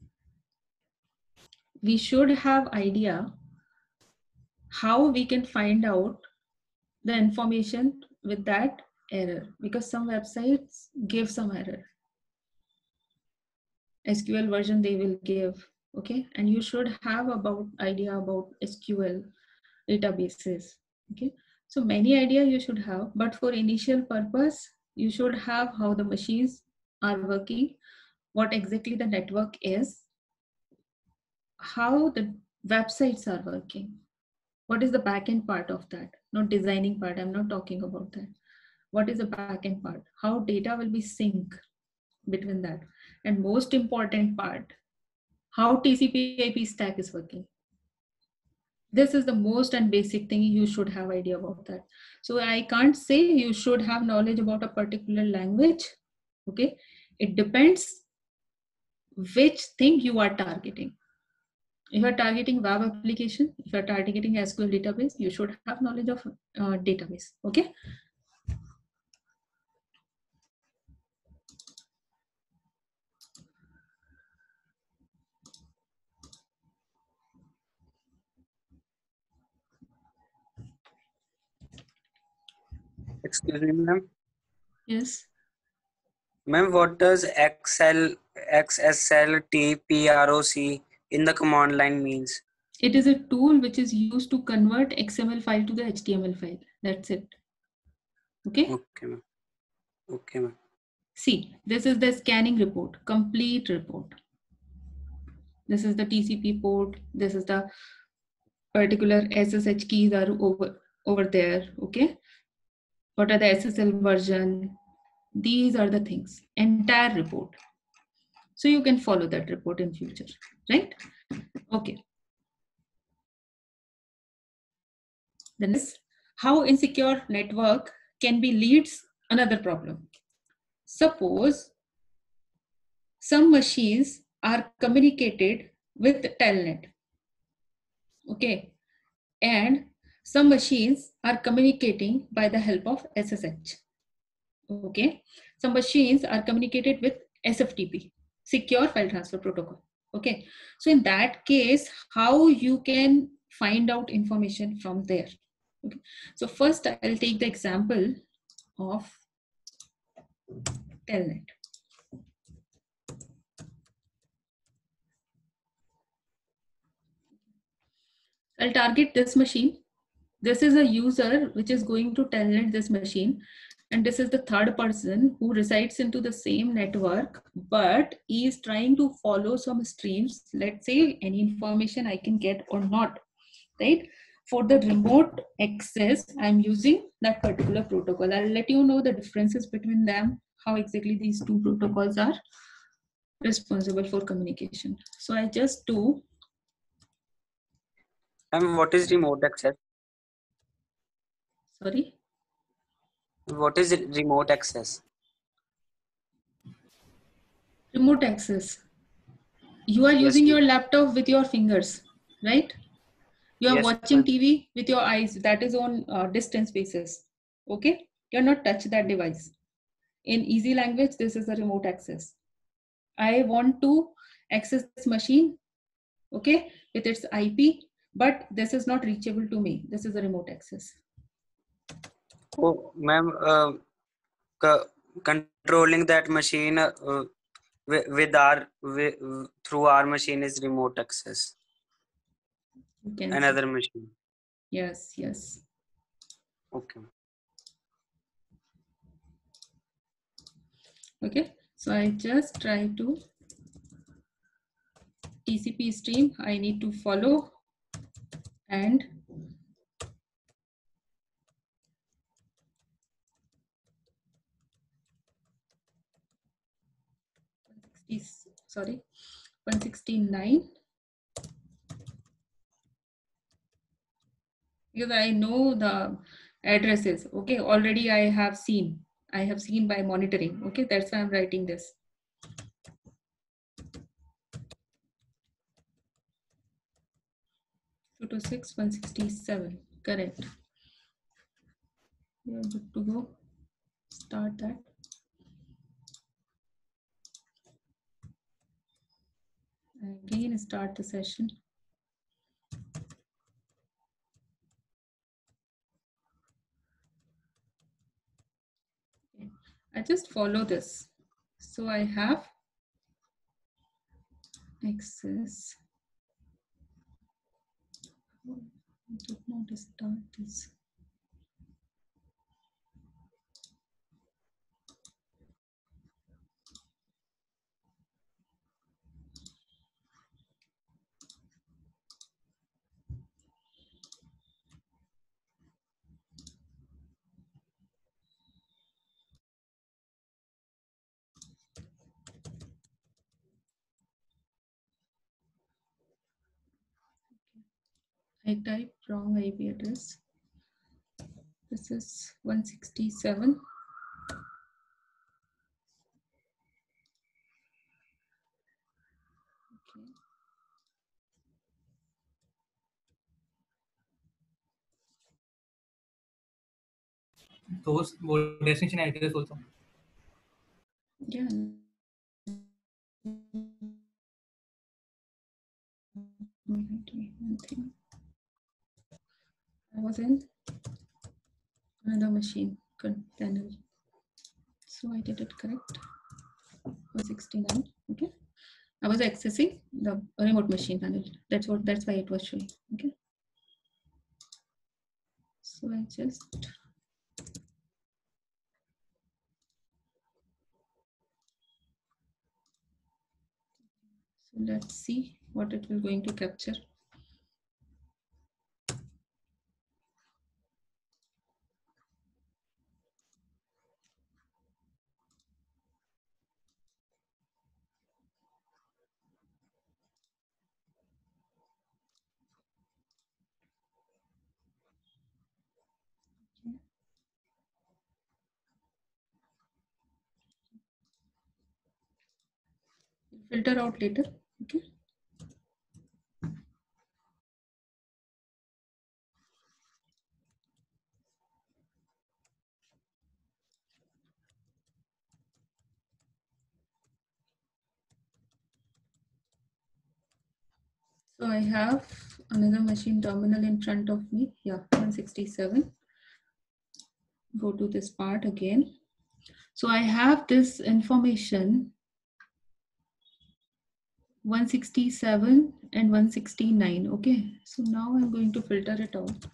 [SPEAKER 1] we should have idea how we can find out the information with that error, because some websites give some error. SQL version they will give. Okay, and you should have about idea about SQL databases. Okay, so many idea you should have, but for initial purpose you should have how the machines are working, what exactly the network is, how the websites are working, what is the backend part of that, not designing part. I'm not talking about that. What is the backend part, how data will be synced between that, and most important part, how TCP/IP stack is working. This is the most and basic thing you should have idea about that. So I can't say you should have knowledge about a particular language. Okay, it depends which thing you are targeting. If you are targeting web application, if you are targeting SQL database, you should have knowledge of database. Okay.
[SPEAKER 2] Excuse me, ma'am.
[SPEAKER 1] Yes.
[SPEAKER 2] Ma'am, what does XSLTPROC in the command line means?
[SPEAKER 1] It is a tool which is used to convert XML file to the HTML file. That's it. Okay.
[SPEAKER 2] Okay, ma'am. Okay, ma'am.
[SPEAKER 1] See, this is the scanning report, complete report. This is the TCP port. This is the particular SSH keys are over there. Okay. What are the SSL version? These are the things, entire report. So you can follow that report in future, right? Okay. Then is how insecure network can be leads another problem. Suppose some machines are communicated with telnet, okay, and some machines are communicating by the help of SSH, okay. Some machines are communicated with SFTP, secure file transfer protocol, okay. So in that case, how you can find out information from there? Okay. So first I'll take the example of telnet. I'll target this machine. This is a user which is going to telnet this machine, and this is the third person who resides into the same network, but he is trying to follow some streams. Let's say any information I can get or not, right? For the remote access, I'm using that particular protocol. I'll let you know the differences between them, how exactly these two protocols are responsible for communication. So I just do,
[SPEAKER 2] Ma'am, what is remote access?
[SPEAKER 1] sorry,
[SPEAKER 2] What is remote access?
[SPEAKER 1] remote access. You are
[SPEAKER 2] Yes,
[SPEAKER 1] using
[SPEAKER 2] ma'am.
[SPEAKER 1] your laptop with your fingers, right? You are
[SPEAKER 2] Yes,
[SPEAKER 1] watching
[SPEAKER 2] ma'am.
[SPEAKER 1] TV with your eyes. That is on distance basis. Okay, you're not touch that device. In easy language, this is a remote access. I want to access this machine, okay, with its IP, but this is not reachable to me. This is a remote access.
[SPEAKER 2] Oh, ma'am, controlling that machine through our machine is remote access.
[SPEAKER 1] You can
[SPEAKER 2] Another
[SPEAKER 1] see.
[SPEAKER 2] machine.
[SPEAKER 1] Yes, yes.
[SPEAKER 2] Okay.
[SPEAKER 1] Okay, so I just try to TCP stream. I need to follow and sorry, 169, because I know the addresses. Okay, already I have seen by monitoring. Okay, that's why I'm writing this. 226 167, correct. We are good to go. Start that. Again, start the session. Okay. I just follow this. So I have access. Oh, I did not start this. I typed wrong IP address. This is 167. Okay.
[SPEAKER 3] Those destination address also.
[SPEAKER 1] Yeah. One thing. I was in another machine. panel. So I did it correct. 169. Okay. I was accessing the remote machine panel. That's why it was showing. Okay. So I just so let's see what it will going to capture. Filter out later. Okay. So I have another machine terminal in front of me. Yeah, 167. Go to this part again. So I have this information 167 and 169. Okay. So now I'm going to filter it out.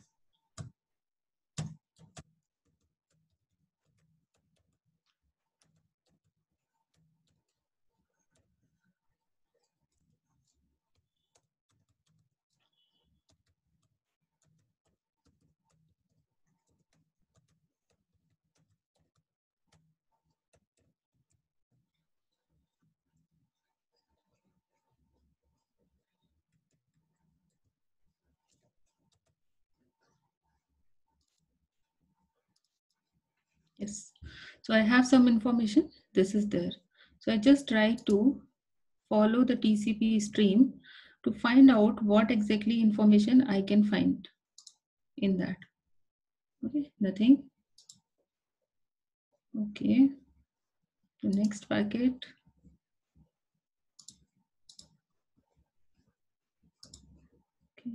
[SPEAKER 1] Yes. So I have some information. This is there. So I just try to follow the TCP stream to find out what exactly information I can find in that. Okay, nothing. Okay, the next packet. Okay.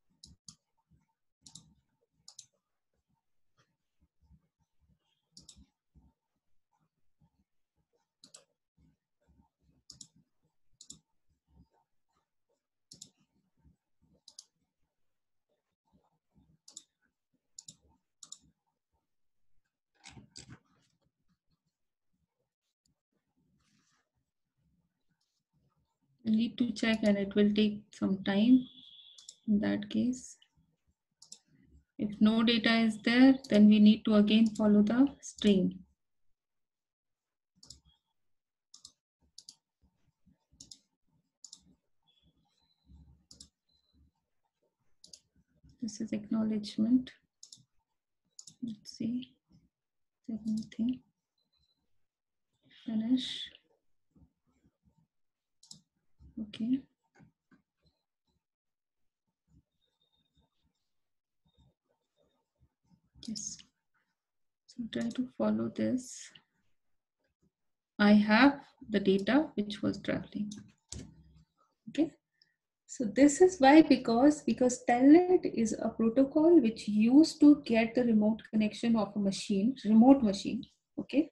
[SPEAKER 1] I need to check and it will take some time in that case. If no data is there, then we need to again follow the stream. This is acknowledgement. Let's see. Is there anything? Finish. Okay. Yes. So try to follow this. I have the data which was traveling. Okay. So this is why, because Telnet is a protocol which used to get the remote connection of a machine, remote machine. Okay.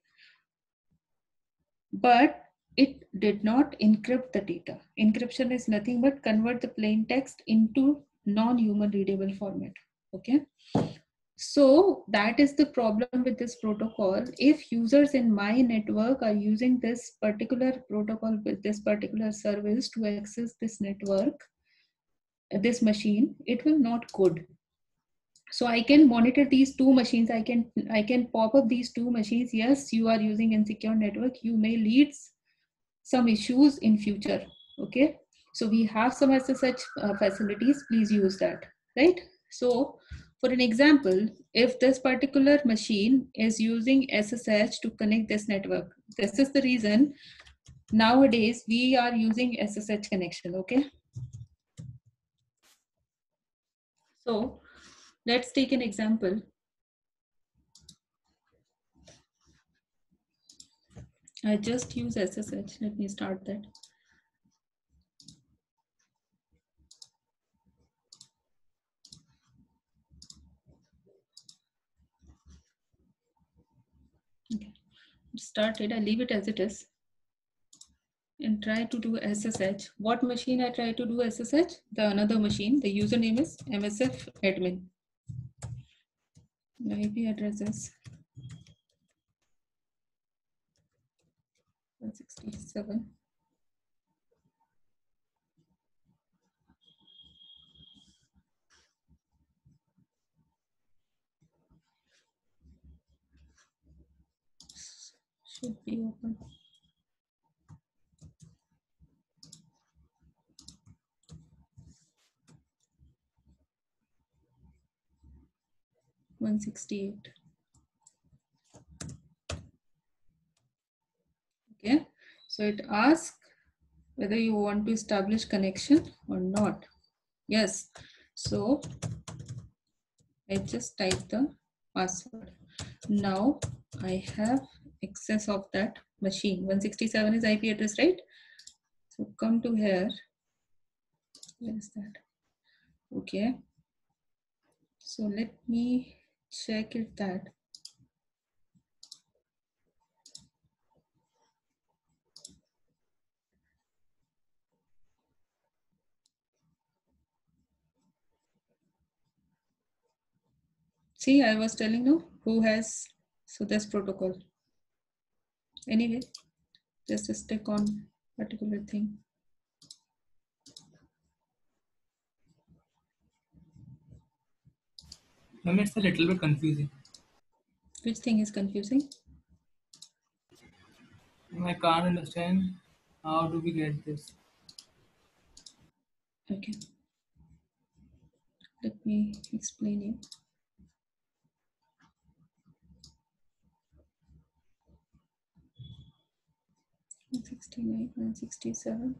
[SPEAKER 1] But it did not encrypt the data. Encryption is nothing but convert the plain text into non-human readable format. Okay. So that is the problem with this protocol. If users in my network are using this particular protocol with this particular service to access this network, this machine, it will not good. So I can monitor these two machines. I can pop up these two machines. Yes, you are using insecure network. You may lead some issues in future. Okay. So we have some SSH facilities. Please use that. Right. So for an example, if this particular machine is using SSH to connect this network, this is the reason nowadays we are using SSH connection. Okay. So let's take an example. I just use SSH. Let me start that. started. I leave it as it is and try to do SSH. What machine I try to do SSH? The another machine. The username is MSF admin. The IP address is 167. Should be open. One 168. Okay, so it asks whether you want to establish connection or not. Yes, so I just type the password. Now I have access of that machine. 167 is IP address, right? So come to here. Where is that? Okay. So let me check if that. See, I was telling you who has, so this protocol. Anyway, just stick on particular thing.
[SPEAKER 3] Ma'am, it's a little bit confusing.
[SPEAKER 1] Which thing is confusing?
[SPEAKER 3] I can't understand how do we get this.
[SPEAKER 1] Okay. Let me explain you. One 169, 167.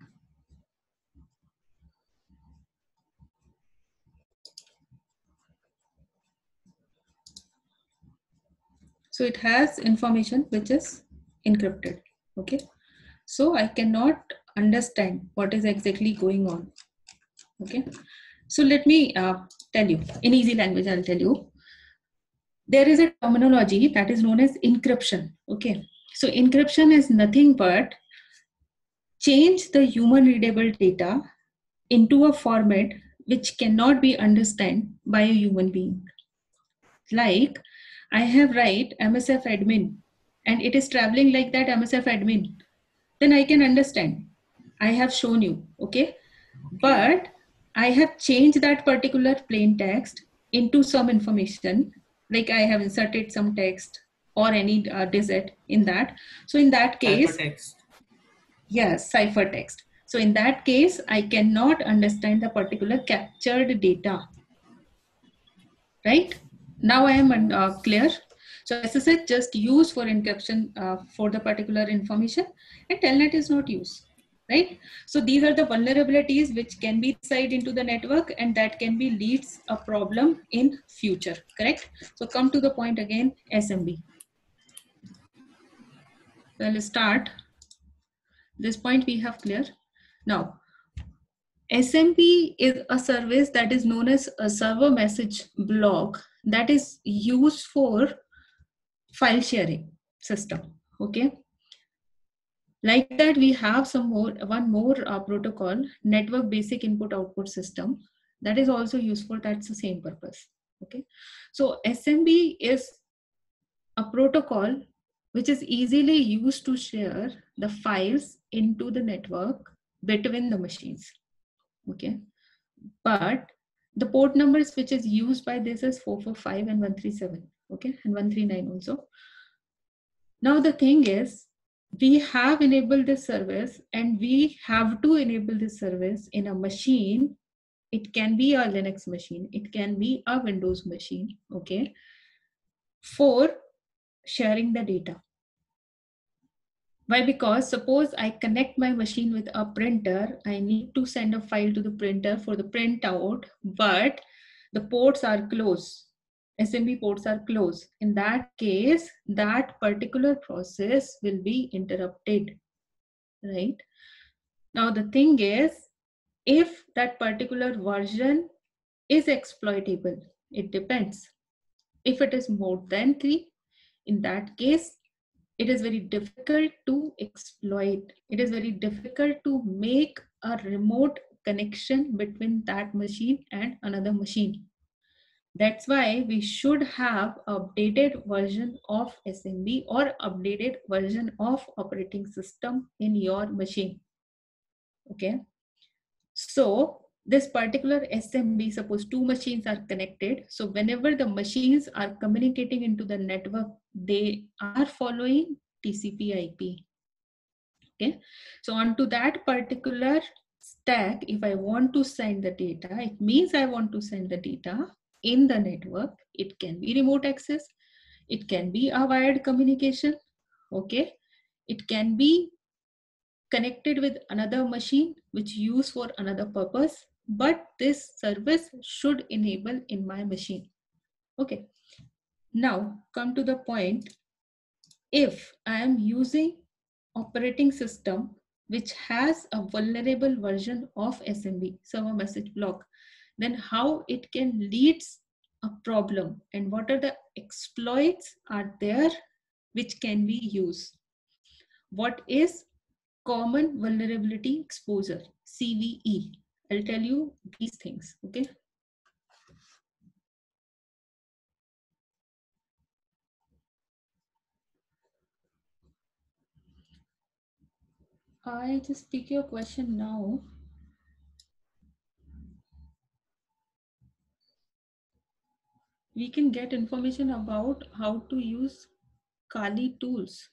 [SPEAKER 1] So it has information which is encrypted. Okay. So I cannot understand what is exactly going on. Okay. So let me tell you in easy language. I'll tell you. There is a terminology that is known as encryption. Okay. So encryption is nothing but change the human readable data into a format which cannot be understood by a human being. Like I have write MSF admin and it is traveling like that MSF admin, then I can understand. I have shown you, okay? But I have changed that particular plain text into some information, like I have inserted some text or any digit in that. So in that case,
[SPEAKER 3] Hypertext.
[SPEAKER 1] yes, cipher text. So in that case, I cannot understand the particular captured data. Right? Now I am clear. So SSH just used for encryption for the particular information, and telnet is not used. Right? So these are the vulnerabilities which can be side into the network, and that can be leads a problem in future. Correct? So come to the point again, SMB. Well, start. This point we have clear. Now, SMB is a service that is known as a server message block that is used for file sharing system. Okay. Like that, we have one more protocol, network basic input output system, that is also useful. That's the same purpose. Okay. So SMB is a protocol which is easily used to share the files into the network between the machines. Okay. But the port numbers which is used by this is 445 and 137. Okay. And 139 also. Now the thing is, we have enabled this service and we have to enable this service in a machine. It can be a Linux machine. It can be a Windows machine. Okay. For sharing the data. Why? Because suppose I connect my machine with a printer, I need to send a file to the printer for the printout, but the ports are closed. SMB ports are closed. In that case, that particular process will be interrupted, right? Now the thing is, if that particular version is exploitable, it depends. If it is more than 3, in that case, it is very difficult to exploit. It is very difficult to make a remote connection between that machine and another machine. That's why we should have updated version of SMB or updated version of operating system in your machine. Okay. So this particular SMB, suppose two machines are connected. So whenever the machines are communicating into the network, they are following TCP/IP. Okay. So onto that particular stack, if I want to send the data, it means I want to send the data in the network. It can be remote access. It can be a wired communication. Okay. It can be connected with another machine which used for another purpose, but this service should enable in my machine. Okay. Now come to the point. If I am using operating system which has a vulnerable version of SMB, server message block, then how it can lead a problem and what are the exploits are there which can be used. What is common vulnerability exposure, CVE? I'll tell you these things. Okay. I just pick your question now. We can get information about how to use Kali tools.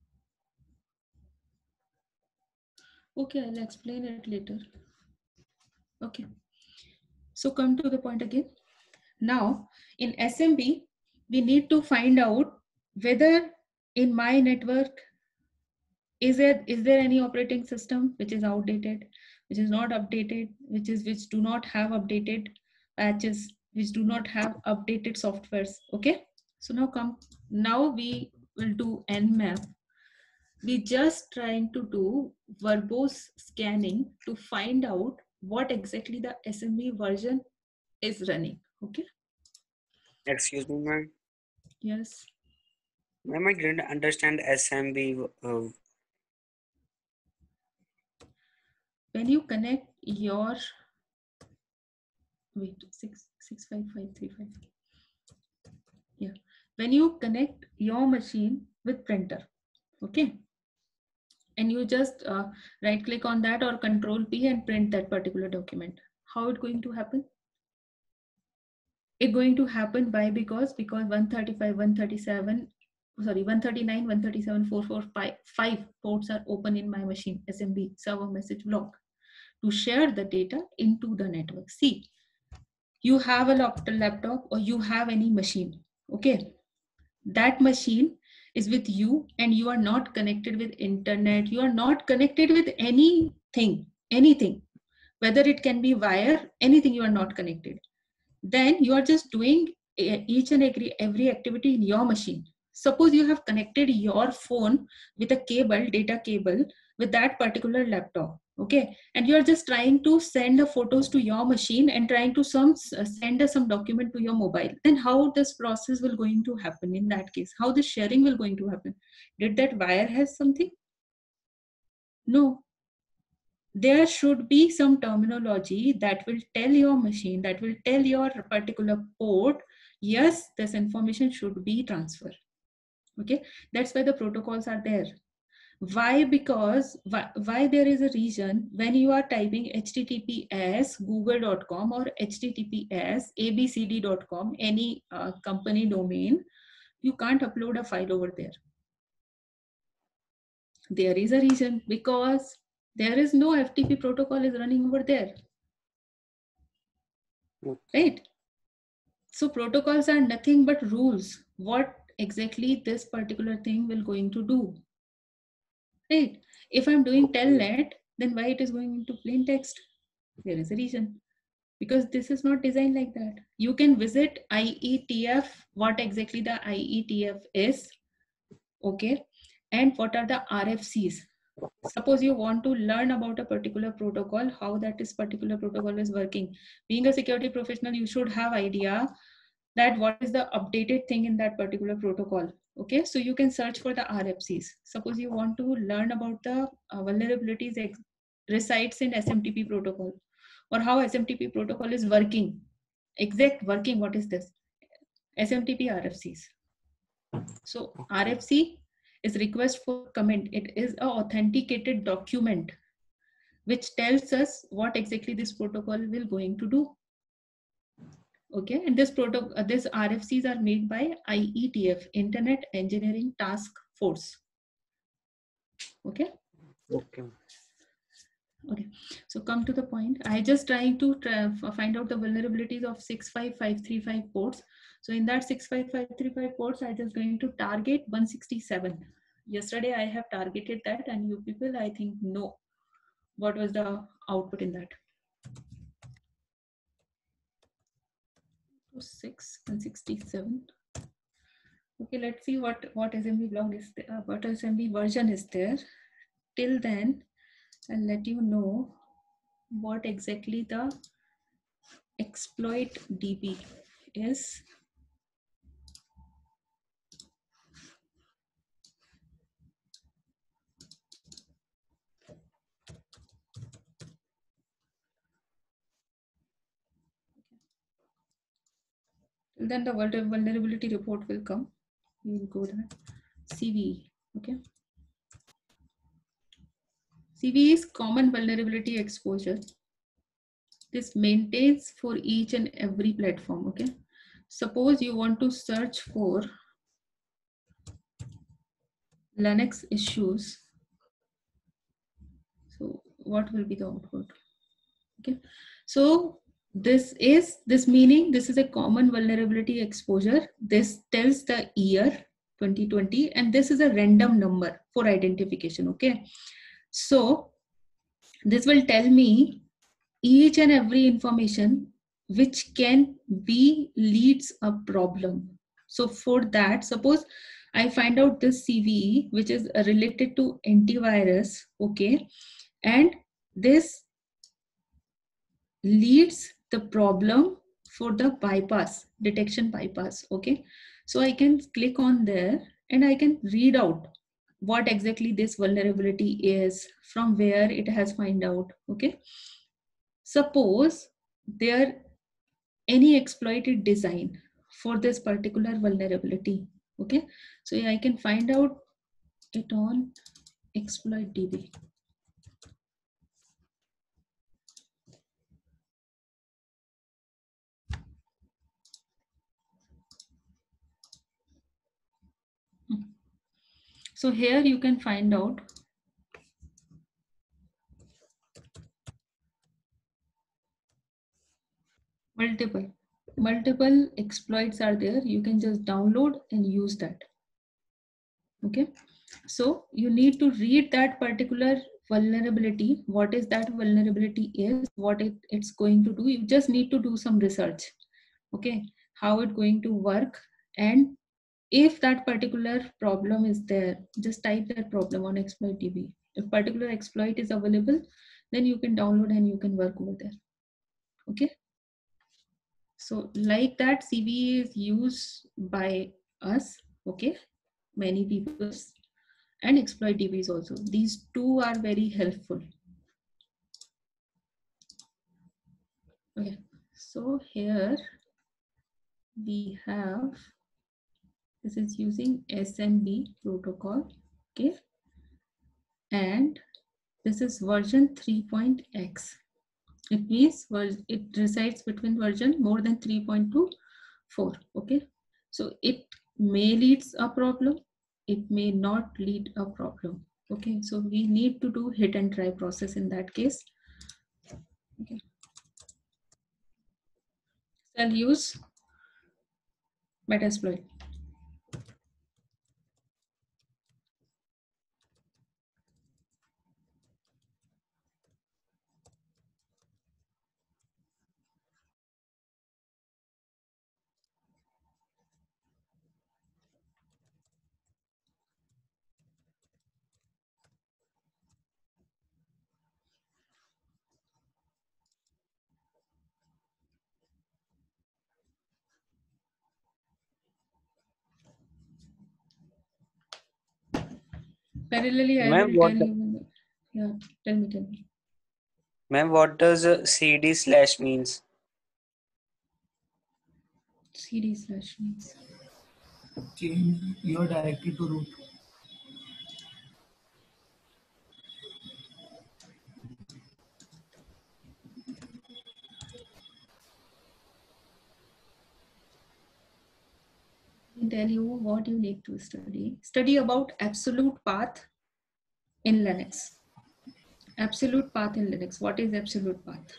[SPEAKER 1] Okay, I'll explain it later. Okay. So come to the point again. Now in SMB, we need to find out whether in my network, is there any operating system which is outdated, which is not updated, which do not have updated patches, which do not have updated softwares. Okay. So now we will do Nmap. We just trying to do verbose scanning to find out what exactly the SMB version is running. Okay.
[SPEAKER 2] Excuse me, ma'am.
[SPEAKER 1] Yes.
[SPEAKER 2] Ma'am, I didn't understand SMB.
[SPEAKER 1] When you connect your, wait, 65535. Yeah. When you connect your machine with printer, okay, and you just right click on that or Control P and print that particular document, how it going to happen? It going to happen by because 135, 137, sorry, 139, 137, 445 ports are open in my machine, SMB, server message block, to share the data into the network. See, you have a laptop or you have any machine, okay, that machine is with you and you are not connected with internet, you are not connected with anything, whether it can be wire, anything, you are not connected. Then you are just doing each and every activity in your machine. Suppose you have connected your phone with a cable, data cable, with that particular laptop, okay, and you are just trying to send the photos to your machine and trying to send some document to your mobile. Then how this process will going to happen in that case? How the sharing will going to happen? Did that wire has something? No. There should be some terminology that will tell your machine, that will tell your particular port, yes, this information should be transferred. Okay, that's why the protocols are there. Why? Because why there is a reason when you are typing https google.com or https abcd.com, any company domain, you can't upload a file over there. There is a reason, because there is no FTP protocol is running over there. Right? So protocols are nothing but rules. What exactly this particular thing will going to do? Right? If I'm doing telnet, then why it is going into plain text? There is a reason. Because this is not designed like that. You can visit IETF, what exactly the IETF is, okay, and what are the RFCs. Suppose you want to learn about a particular protocol, how that is particular protocol is working. Being a security professional, you should have idea that what is the updated thing in that particular protocol. Okay, so you can search for the RFCs. Suppose you want to learn about the vulnerabilities resides in SMTP protocol, or how SMTP protocol is working. Exact working, what is this? SMTP RFCs. So RFC is request for comment. It is a authenticated document which tells us what exactly this protocol will going to do. Okay, and this RFCs are made by IETF, Internet Engineering Task Force. Okay.
[SPEAKER 2] Okay.
[SPEAKER 1] Okay, so come to the point. I just trying to find out the vulnerabilities of 65535 ports. So in that 65535 ports, I just going to target 167. Yesterday I have targeted that, and you people, I think, know what was the output in that. 6 and 67. Okay, let's see what assembly block is there, what assembly version is there. Till then, I'll let you know what exactly the exploit DB is. Then the vulnerability report will come. We will go there. CVE. Okay. CVE is common vulnerability exposure. This maintains for each and every platform. Okay. Suppose you want to search for Linux issues. So what will be the output? Okay. So this meaning this is a common vulnerability exposure. This tells the year 2020, and this is a random number for identification. Okay. So this will tell me each and every information which can be leads a problem. So for that, suppose I find out this CVE which is related to antivirus. Okay. And this leads the problem for the bypass, detection bypass. Okay, so I can click on there and I can read out what exactly this vulnerability is, from where it has find out. Okay, suppose there any exploited design for this particular vulnerability. Okay, so I can find out it on exploit DB. So here you can find out multiple exploits are there. You can just download and use that. Okay, so you need to read that particular vulnerability, what is that vulnerability is, what it's going to do. You just need to do some research. Okay, how it's going to work, and if that particular problem is there, just type that problem on exploit DB. If particular exploit is available, then you can download and you can work over there. Okay, so like that, CVE is used by us. Okay, many people, and exploit DBs also. These two are very helpful. Okay, so here we have, this is using SMB protocol. Okay, and this is version 3.x. It means it resides between version more than 3.24. Okay, so it may leads a problem, it may not lead a problem. Okay, so we need to do hit and try process in that case. Okay, so I'll use Metasploit. Parallelly, I
[SPEAKER 2] Ma'am,
[SPEAKER 1] will tell you. Yeah, tell me.
[SPEAKER 2] ma'am, what does CD slash means?
[SPEAKER 1] CD slash means.
[SPEAKER 3] Change your directory to root.
[SPEAKER 1] Tell you what you need to study. Study about absolute path in Linux. Absolute path in Linux. What is absolute path?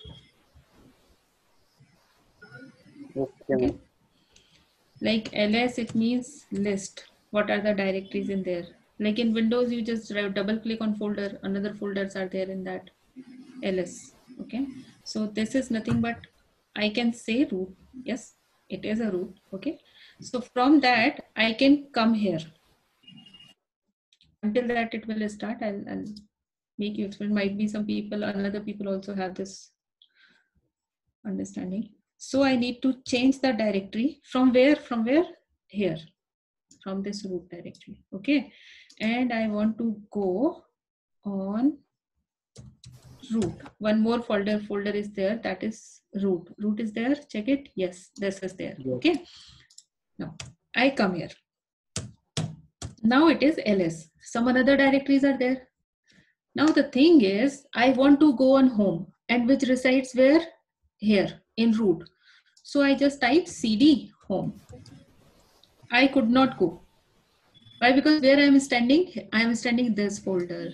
[SPEAKER 2] Okay,
[SPEAKER 1] Okay.
[SPEAKER 2] ma'am.
[SPEAKER 1] Like ls, it means list. What are the directories in there? Like in Windows, you just double click on folder, another folders are there in that ls. Okay. So this is nothing but I can say root. Yes, it is a root. Okay. So from that, I can come here. Until that it will start, I'll make you explain. Might be some people, another people also have this understanding. So I need to change the directory from where? Here, from this root directory. Okay. And I want to go on root. One more folder is there, that is root. Root is there, check it. Yes, this is there.
[SPEAKER 2] Yes.
[SPEAKER 1] Okay. Now I come here. Now it is ls. Some other directories are there. Now the thing is, I want to go on home, and which resides where? Here in root. So I just type cd home. I could not go. Why? Because where I am standing this folder.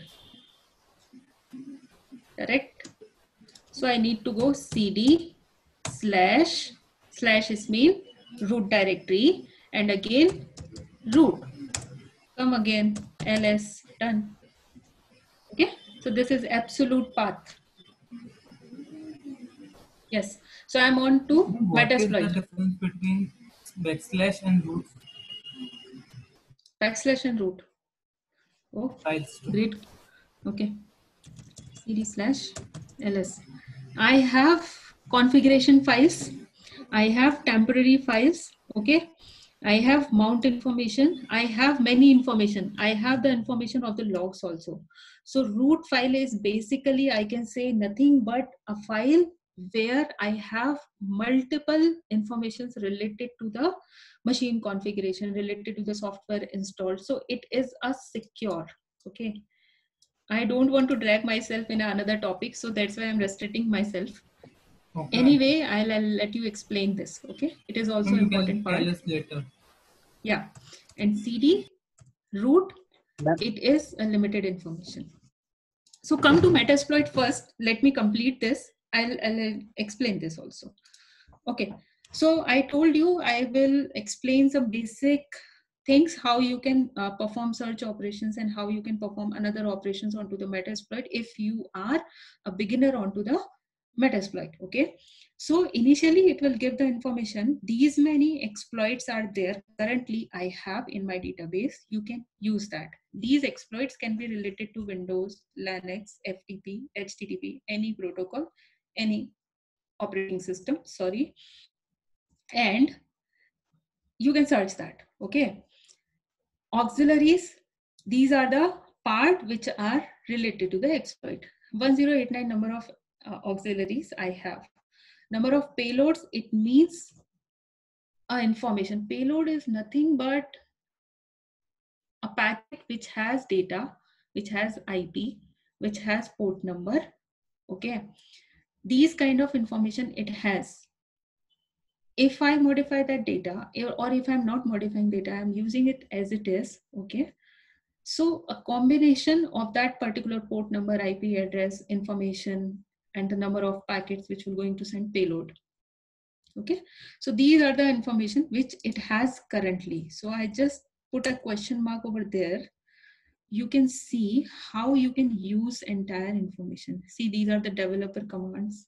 [SPEAKER 1] Correct? So I need to go cd slash is mean root directory, and again root. Come again ls, done. Okay. So this is absolute path. Yes. So I'm on to
[SPEAKER 3] What is the
[SPEAKER 1] Metasploit.
[SPEAKER 3] difference between backslash and root
[SPEAKER 1] Backslash and root. Oh,
[SPEAKER 3] files?
[SPEAKER 1] great. Okay. cd slash ls. I have configuration files. I have temporary files. Okay. I have mount information. I have many information. I have the information of the logs also. So root file is basically, I can say nothing but a file where I have multiple informations related to the machine configuration, related to the software installed. So it is a secure. Okay. I don't want to drag myself in another topic, so that's why I'm restricting myself.
[SPEAKER 3] Okay.
[SPEAKER 1] Anyway, I'll let you explain this. Okay, it is also important part.
[SPEAKER 3] Tell us later.
[SPEAKER 1] Yeah, and cd root,
[SPEAKER 2] Ma'am,
[SPEAKER 1] it is a limited information. So come to Metasploit first. Let me complete this. I'll explain this also. Okay, so I told you I will explain some basic things, how you can perform search operations and how you can perform another operations onto the Metasploit if you are a beginner onto the Metasploit. Okay, so initially it will give the information, these many exploits are there currently I have in my database, you can use that. These exploits can be related to Windows, Linux, FTP, HTTP, any protocol, any operating system, sorry, and you can search that. Okay, auxiliaries, these are the part which are related to the exploit. 1089 number of auxiliaries I have. Number of payloads, it means information. Payload is nothing but a packet which has data, which has IP, which has port number. Okay, these kind of information it has. If I modify that data, or if I'm not modifying data, I'm using it as it is. Okay, so a combination of that particular port number, IP address, information, and the number of packets which will going to send payload. Okay, so these are the information which it has currently. So I just put a question mark over there. You can see how you can use entire information. See, these are the developer commands,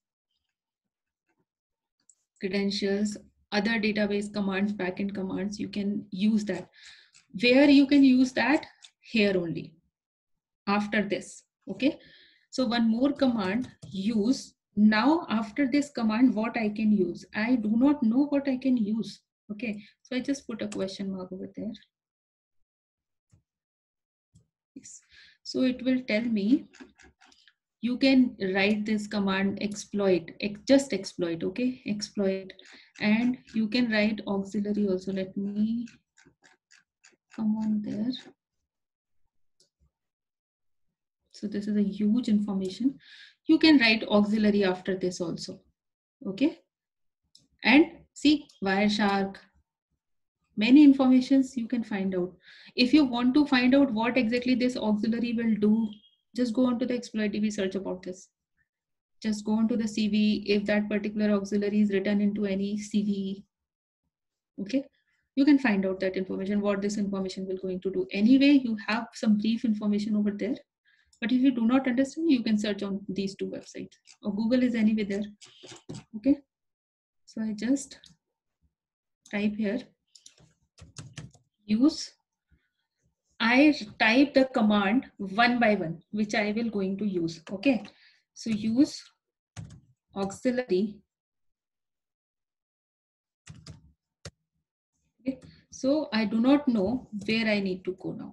[SPEAKER 1] credentials, other database commands, backend commands. You can use that. Where you can use that? Here only. After this. Okay, so one more command, use. Now after this command, what I can use? I do not know what I can use. Okay, so I just put a question mark over there. Yes. So it will tell me you can write this command exploit, just exploit, okay, exploit, and you can write auxiliary also. Let me come on there. So this is a huge information. You can write auxiliary after this also, okay, and see Wireshark, many informations you can find out. If you want to find out what exactly this auxiliary will do, just go on to the exploit DB, search about this. Just go on to the CVE if that particular auxiliary is written into any CVE. Okay, you can find out that information, what this information will going to do. Anyway, you have some brief information over there. But if you do not understand, you can search on these two websites, or Google is anyway there. Okay, so I just type here, I type the command one by one, which I will going to use. Okay, so use auxiliary. Okay, so I do not know where I need to go now.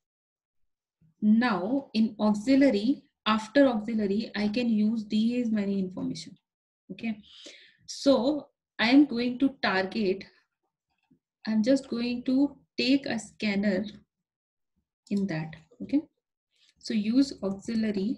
[SPEAKER 1] Now in auxiliary, after auxiliary, I can use these many information. Okay, so I am going to target, I'm just going to take a scanner in that. Okay, so use auxiliary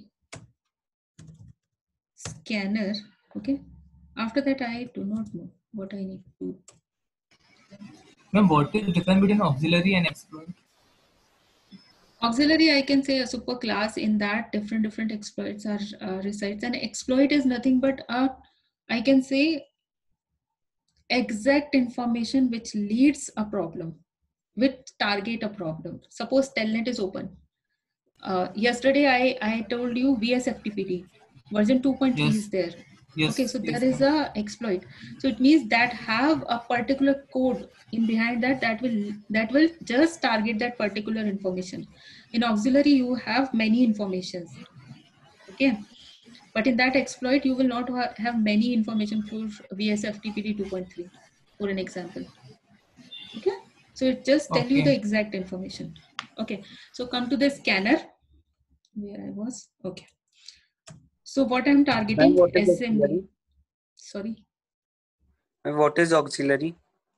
[SPEAKER 1] scanner. Okay, after that I do not know what I need to do.
[SPEAKER 3] Ma'am, what is the difference between auxiliary and exploit?
[SPEAKER 1] Auxiliary, I can say a super class in that different exploits are resides, and exploit is nothing but I can say exact information which leads a problem, which target a problem. Suppose telnet is open. Yesterday I told you VSFTPD version 2.3
[SPEAKER 3] Yes.
[SPEAKER 1] is there.
[SPEAKER 3] Yes.
[SPEAKER 1] Okay, so
[SPEAKER 3] Yes,
[SPEAKER 1] there is
[SPEAKER 3] ma'am.
[SPEAKER 1] a exploit. So it means that have a particular code in behind that will just target that particular information. In auxiliary, you have many informations. Okay, but in that exploit, you will not have many information for VSFTPD 2.3, for an example. Okay, so it just tell you the
[SPEAKER 3] Okay.
[SPEAKER 1] exact information. Okay, so come to the scanner where I was. Okay, so what I'm
[SPEAKER 2] Ma'am,
[SPEAKER 1] targeting
[SPEAKER 2] what is
[SPEAKER 1] SMB.
[SPEAKER 2] auxiliary?
[SPEAKER 1] Sorry.
[SPEAKER 2] Ma'am, what is auxiliary?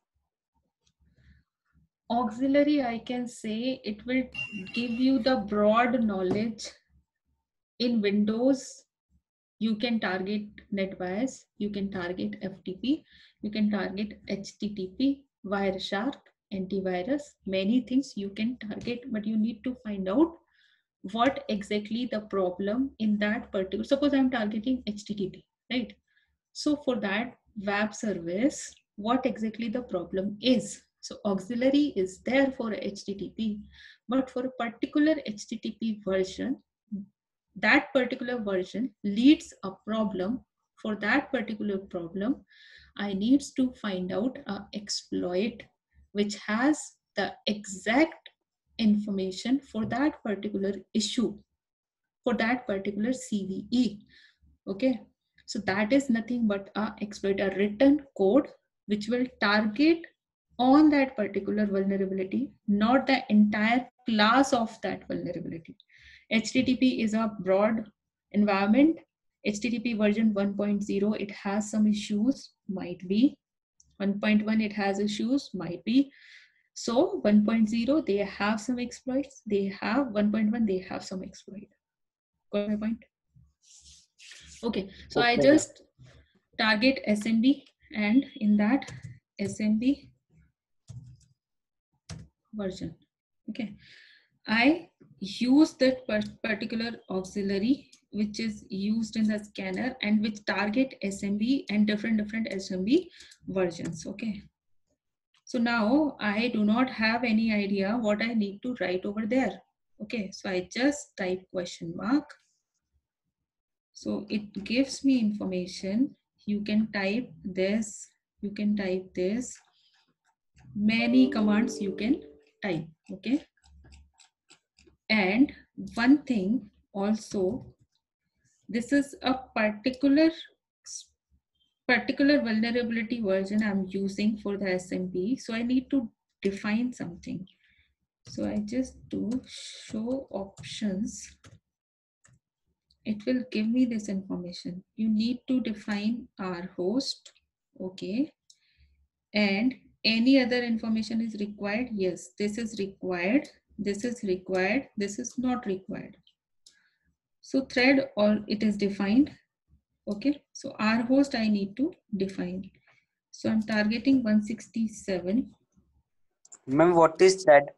[SPEAKER 1] Auxiliary, I can say it will give you the broad knowledge. In Windows, you can target NetBIOS, you can target FTP, you can target HTTP, Wireshark, antivirus, many things you can target, but you need to find out what exactly the problem in that particular, suppose I'm targeting HTTP, right? So for that web service, what exactly the problem is? So auxiliary is there for HTTP, but for a particular HTTP version, that particular version leads a problem. For that particular problem, I needs to find out a exploit which has the exact information for that particular issue, for that particular CVE. Okay, so that is nothing but a exploit, a written code which will target on that particular vulnerability, not the entire class of that vulnerability. HTTP is a broad environment. HTTP version 1.0, it has some issues, might be. 1.1, it has issues, might be. So 1.0, they have some exploits. They have 1.1, they have some exploit. Got my point? Okay, so I
[SPEAKER 2] Okay, ma'am.
[SPEAKER 1] just target SMB, and in that SMB version, okay, I use that particular auxiliary which is used in the scanner and which target SMB and different SMB versions. Okay, so now I do not have any idea what I need to write over there. Okay, so I just type question mark. So it gives me information. You can type this, you can type this, many commands you can type. Okay, and one thing also, this is a particular vulnerability version I'm using for the SMB, so I need to define something. So I just do show options. It will give me this information. You need to define our host. Okay. And any other information is required. Yes, this is required. This is required. This is not required. So thread, or it is defined. Okay. So our host I need to define. So I'm targeting 167.
[SPEAKER 2] Ma'am, what is that?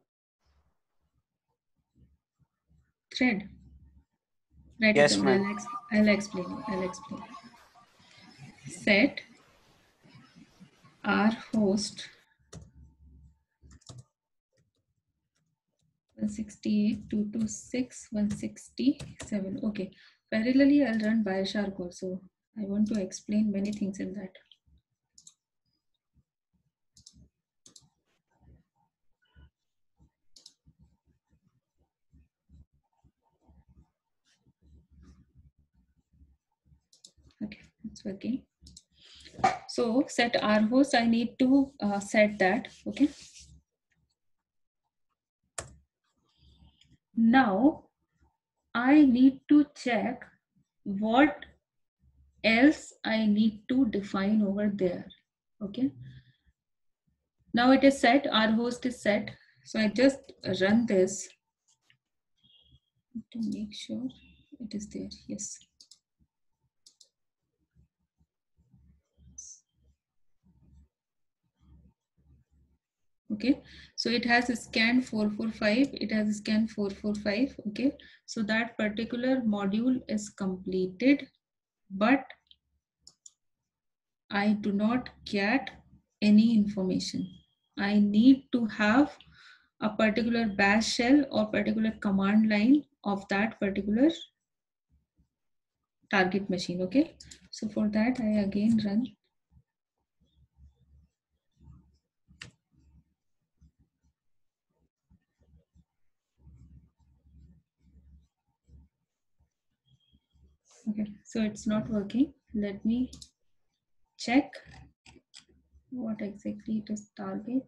[SPEAKER 1] Thread. Write it
[SPEAKER 2] Yes,
[SPEAKER 1] down.
[SPEAKER 2] ma'am.
[SPEAKER 1] I'll explain. I'll explain. Set our host 168, 226, 167. Okay. Parallelly, I'll run Wireshark also. I want to explain many things in that. Okay, it's working. So set our host, I need to set that. Okay. Now I need to check what else I need to define over there. Okay. Now it is set, our host is set. So I just run this to make sure it is there. Yes. Okay, so it has a scan 445, it has a scan 445. Okay, so that particular module is completed, but I do not get any information. I need to have a particular bash shell or particular command line of that particular target machine. Okay, so for that I again run. Okay, so it's not working. Let me check what exactly it is target.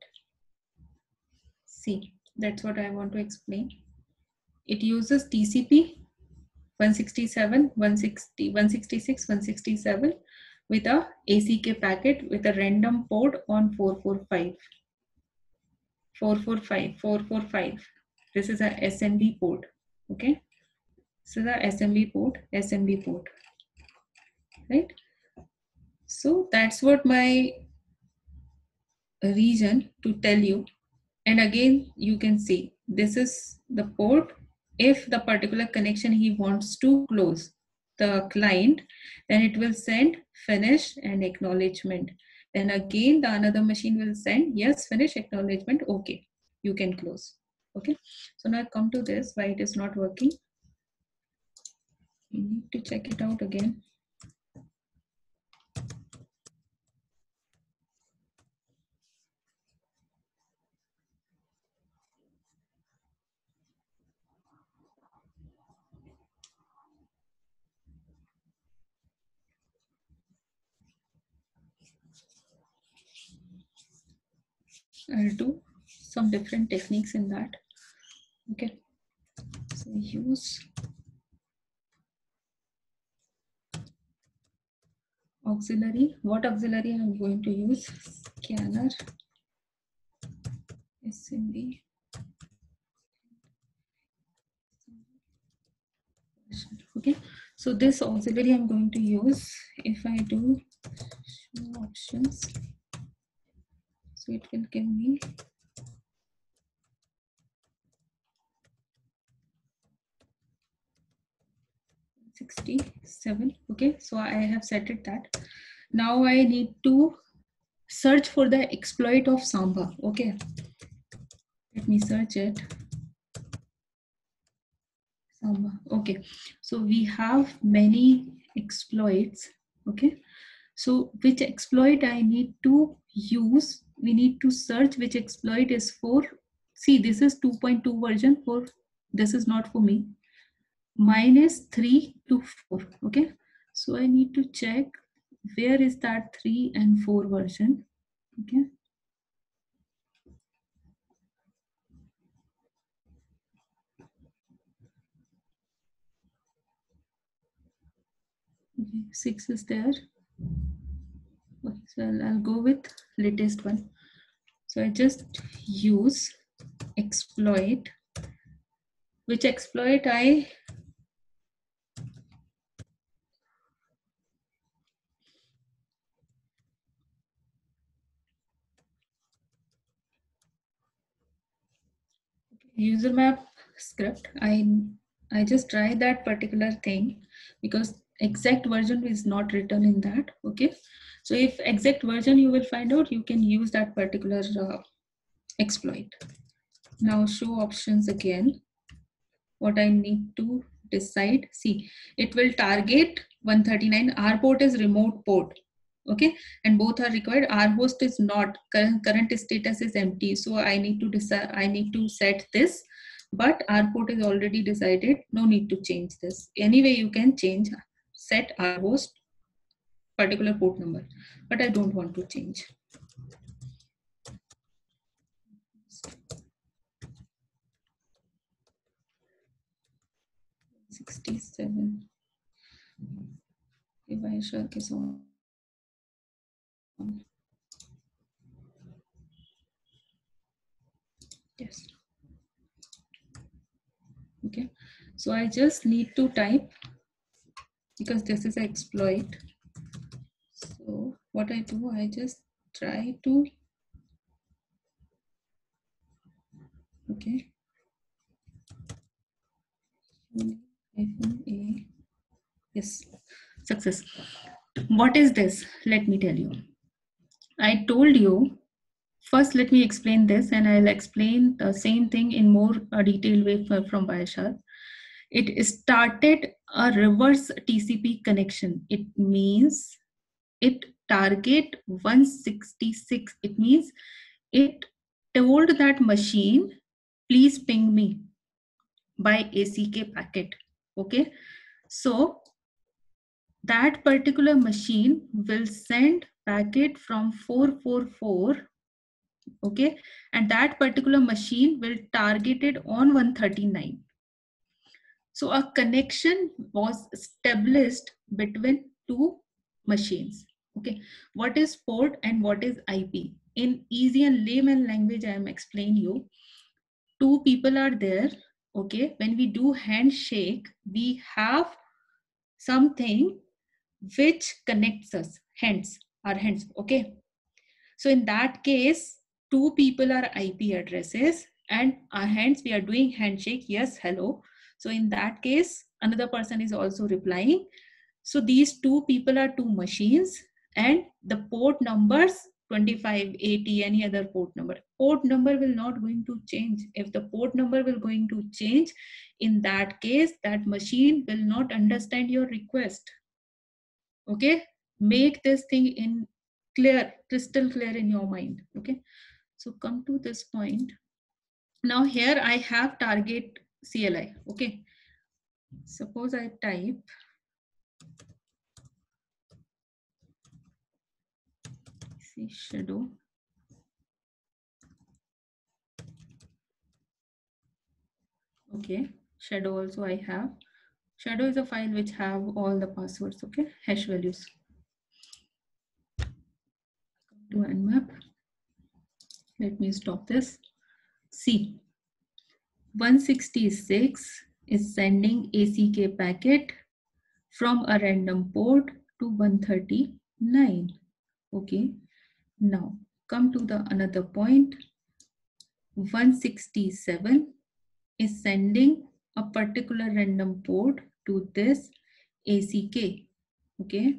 [SPEAKER 1] See, that's what I want to explain. It uses TCP 167, 160, 166, 167 with a ACK packet with a random port on 445. 445, 445. This is a SMB port. Okay. This is a SMB port, SMB port. Right. So that's what my region to tell you. And again, you can see this is the port. If the particular connection he wants to close the client, then it will send finish and acknowledgement. Then again, the another machine will send yes, finish, acknowledgement. Okay, you can close. Okay, so now I come to this, why it is not working. You need to check it out again. I'll do some different techniques in that. Okay, so use auxiliary. What auxiliary I'm going to use? Scanner SMB. Okay, so this auxiliary I'm going to use. If I do show options, so it will give me 67. Okay, so I have set it that. Now I need to search for the exploit of Samba. Okay, let me search it. Samba. Okay, so we have many exploits. Okay, so which exploit I need to use? We need to search which exploit is for. See, this is 2.2 version for, this is not for me. Mine is 3 to 4. Okay, so I need to check where is that 3 and 4 version. Okay, Okay, 6 is there. Okay, so I'll go with latest one. So I just use exploit, which exploit I user map script. I just try that particular thing because exact version is not written in that. Okay, so if exact version you will find out, you can use that particular exploit. Now show options again. What I need to decide, see, it will target 139. Our port is remote port. Okay, and both are required. Our host is not, current status is empty, so I need to decide, I need to set this, but our port is already decided, no need to change this. Anyway, you can change, set our host particular port number, but I don't want to change. $67. If I shall is on. Yes. Okay, so I just need to type, because this is an exploit. So what I do, I just try to, okay, -a, yes, success. What is this? Let me tell you. I told you, first let me explain this, and I'll explain the same thing in more detailed way from Vaishal. It started a reverse TCP connection. It means it target 166. It means it told that machine, please ping me by ACK packet. Okay, so that particular machine will send packet from 444. Okay, and that particular machine will target it on 139. So a connection was established between two machines. Okay, what is port and what is IP? In easy and layman language, I am explaining you. Two people are there. Okay, when we do handshake, we have something which connects us, hands, our hands. Okay, so in that case, two people are IP addresses and our hands, we are doing handshake, yes, hello. So in that case, another person is also replying. So these two people are two machines, and the port numbers 25, 80, any other port number. Port number will not going to change. If the port number will going to change, in that case, that machine will not understand your request. Okay, make this thing in clear, crystal clear in your mind. Okay, so come to this point. Now here I have target CLI. Okay, suppose I type see shadow. Okay, shadow also I have. Shadow is a file which have all the passwords. Okay, hash values. Come to nmap. Let me stop this. See, 166 is sending ACK packet from a random port to 139. Okay, now come to the another point. 167 is sending a particular random port to this ACK. Okay,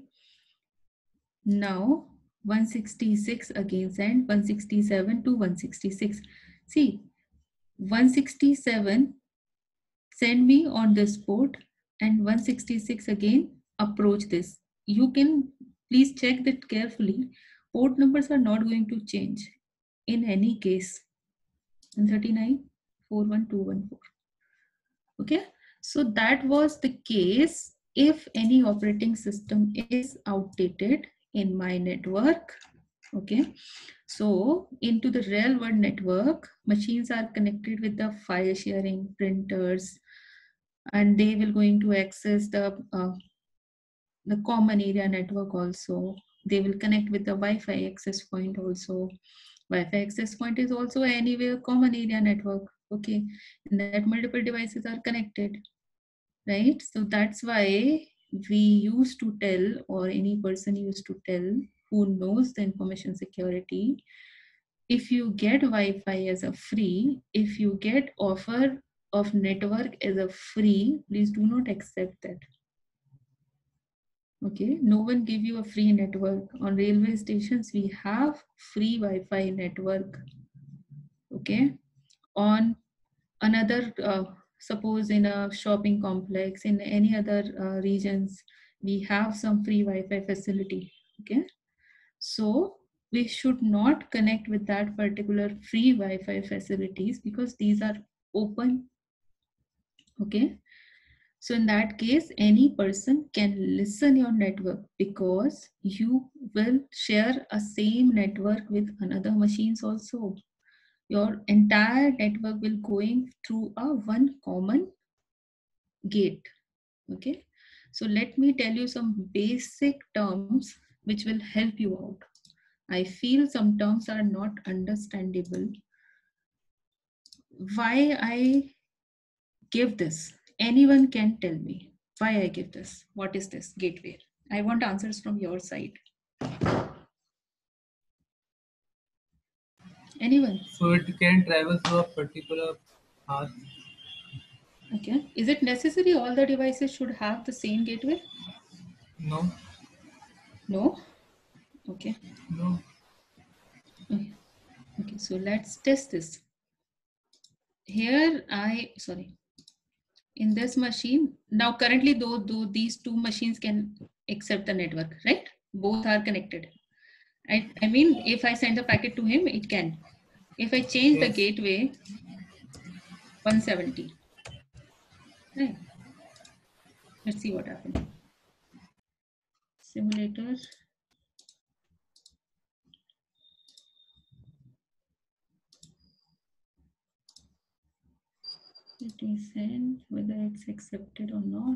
[SPEAKER 1] now 166 again send 167 to 166. See, 167 send me on this port and 166 again approach this. You can please check that carefully. Port numbers are not going to change in any case. 139 41214. Okay, so that was the case if any operating system is outdated in my network. Okay, so into the real world network, machines are connected with the file sharing printers, and they will going to access the the common area network also. They will connect with the Wi-Fi access point also. Wi-Fi access point is also anywhere common area network. Okay, in that multiple devices are connected, right? So that's why we used to tell, or any person used to tell who knows the information security, if you get Wi-Fi as a free, if you get offer of network as a free, please do not accept that. Okay, no one give you a free network. On railway stations, we have free Wi-Fi network. Okay, on another, suppose in a shopping complex, in any other regions, we have some free Wi-Fi facility. Okay, so we should not connect with that particular free Wi-Fi facilities because these are open. Okay, so in that case, any person can listen your network because you will share a same network with another machines also. Your entire network will going through a one common gate. Okay, so let me tell you some basic terms which will help you out. I feel some terms are not understandable. Why I give this? Anyone can tell me why I give this. What is this gateway? I want answers from your side. Anyone?
[SPEAKER 3] So it can travel through a particular path.
[SPEAKER 1] Okay. Is it necessary all the devices should have the same gateway?
[SPEAKER 3] No,
[SPEAKER 1] No. Okay.
[SPEAKER 3] no.
[SPEAKER 1] Okay. Okay. So let's test this. Here sorry. In this machine, now currently though these two machines can accept the network, right? Both are connected. I mean, if I send the packet to him, it can. If I change the
[SPEAKER 3] Yes.
[SPEAKER 1] gateway, 170. Right. Let's see what happens. Simulator. It is sent, whether it's accepted or not.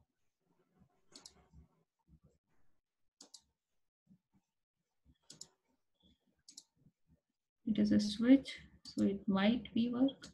[SPEAKER 1] It is a switch, so it might be work.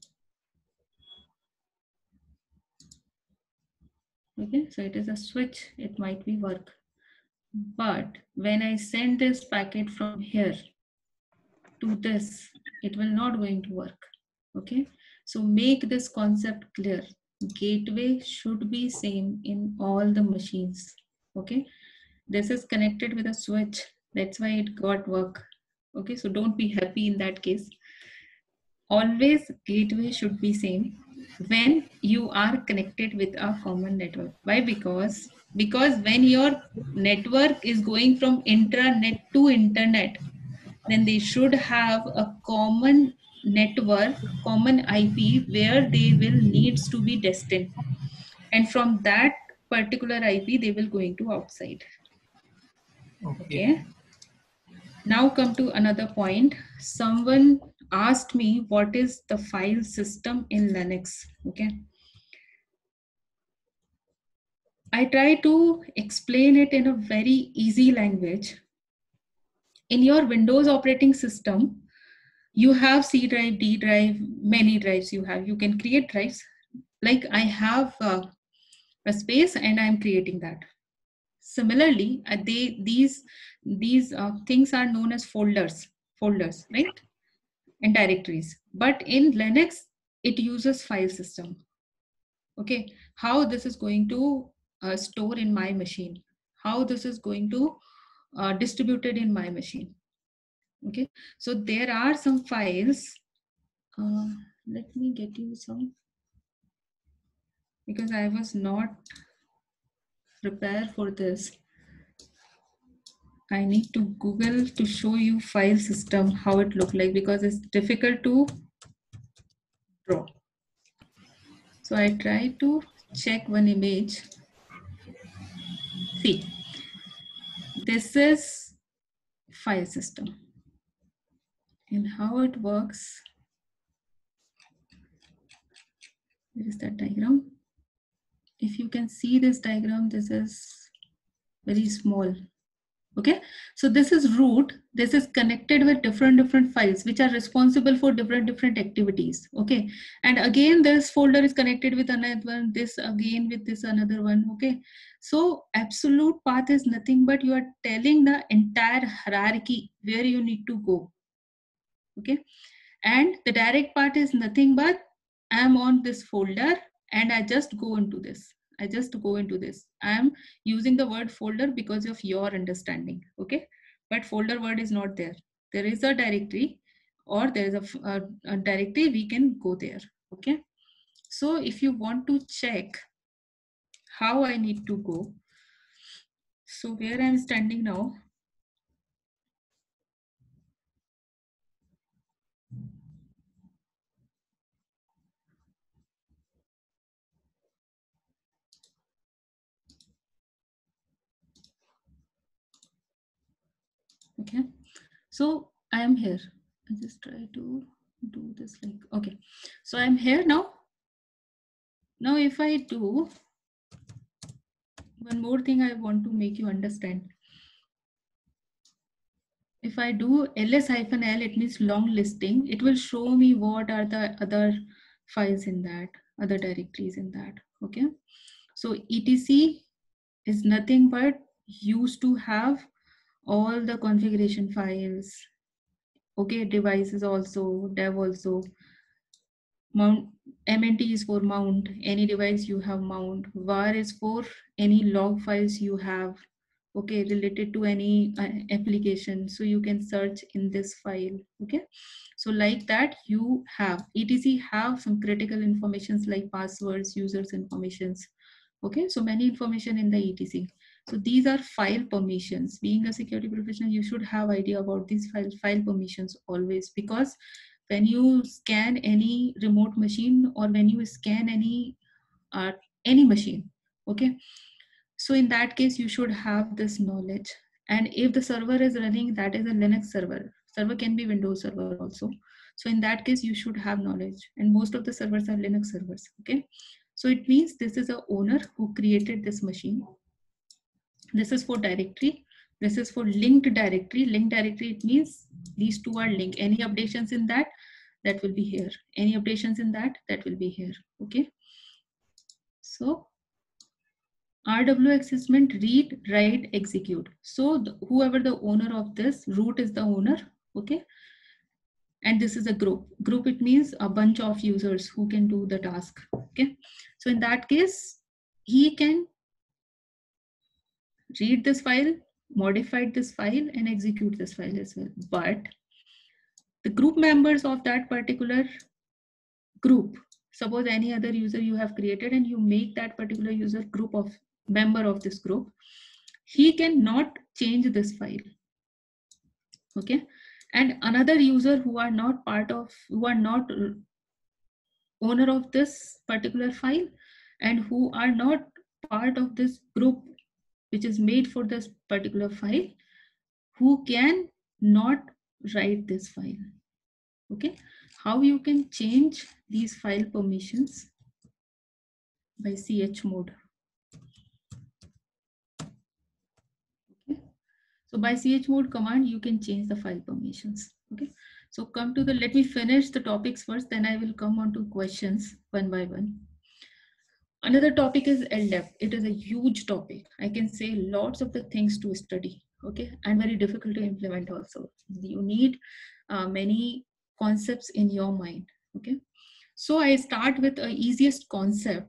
[SPEAKER 1] Okay, so it is a switch, it might be work. But when I send this packet from here to this, it will not going to work. Okay, so make this concept clear. Gateway should be same in all the machines. Okay, this is connected with a switch, that's why it got work. Okay, so don't be happy in that case. Always gateway should be same when you are connected with a common network. Why? Because when your network is going from intranet to internet, then they should have a common network, common IP where they will needs to be destined, and from that particular IP they will going to outside.
[SPEAKER 3] Okay.
[SPEAKER 1] Okay, now come to another point. Someone asked me what is the file system in Linux. Okay, I try to explain it in a very easy language. In your Windows operating system, you have C drive, D drive, many drives you can create drives. Like I have a space and I'm creating that. Similarly, these things are known as folders, right? And directories. But in Linux, it uses file system. Okay, how this is going to store in my machine, how this is going to distributed in my machine. Okay, so there are some files. Let me get you some, because I was not prepared for this. I need to Google to show you file system, how it look like, because it's difficult to draw. So I try to check one image. See, this is file system and how it works. There is that diagram. If you can see this diagram, this is very small. Okay, so this is root. This is connected with different files which are responsible for different activities. Okay, and again this folder is connected with another one, this again with this another one. Okay, so absolute path is nothing but you are telling the entire hierarchy where you need to go. Okay, and the direct path is nothing but I am on this folder and I just go into this. I just go into this. I am using the word folder because of your understanding. Okay, but folder word is not there. There is a directory, or there is a directory, we can go there. Okay, so if you want to check how I need to go, so where I am standing now, okay, so I am here. I just try to do this like, okay, so I'm here now. Now if I do one more thing, I want to make you understand. If I do ls-l, it means long listing. It will show me what are the other files in that, other directories in that. Okay, so etc is nothing but used to have all the configuration files. Okay, devices also, dev also. Mount mnt is for mount, any device you have mount. Var is for any log files you have, okay, related to any application, so you can search in this file. Okay, so like that you have etc have some critical informations like passwords, users informations. Okay, so many information in the etc. So these are file permissions. Being a security professional, you should have idea about these file permissions always, because when you scan any remote machine or when you scan any machine, okay, so in that case you should have this knowledge. And if the server is running, that is a Linux server can be Windows server also, so in that case you should have knowledge, and most of the servers are Linux servers. Okay, so it means this is a owner who created this machine. This is for directory. This is for linked directory. Linked directory, it means these two are linked. Any updations in that, that will be here. Any updations in that, that will be here. Okay, so RWX meant read, write, execute. So whoever the owner of this, root is the owner. Okay, and this is a group. Group, it means a bunch of users who can do the task. Okay, so in that case he can read this file, modify this file, and execute this file as well. But the group members of that particular group, suppose any other user you have created and you make that particular user group of member of this group, he cannot change this file. Okay, and another user who are not part of, who are not owner of this particular file and who are not part of this group which is made for this particular file, who can not write this file. Okay, how you can change these file permissions? By chmod. Okay, so by chmod command you can change the file permissions. Okay, so come to the, let me finish the topics first, then I will come on to questions one by one. Another topic is LDAP. It is a huge topic. I can say lots of the things to study. Okay, and very difficult to implement also. You need many concepts in your mind. Okay, so I start with the easiest concept.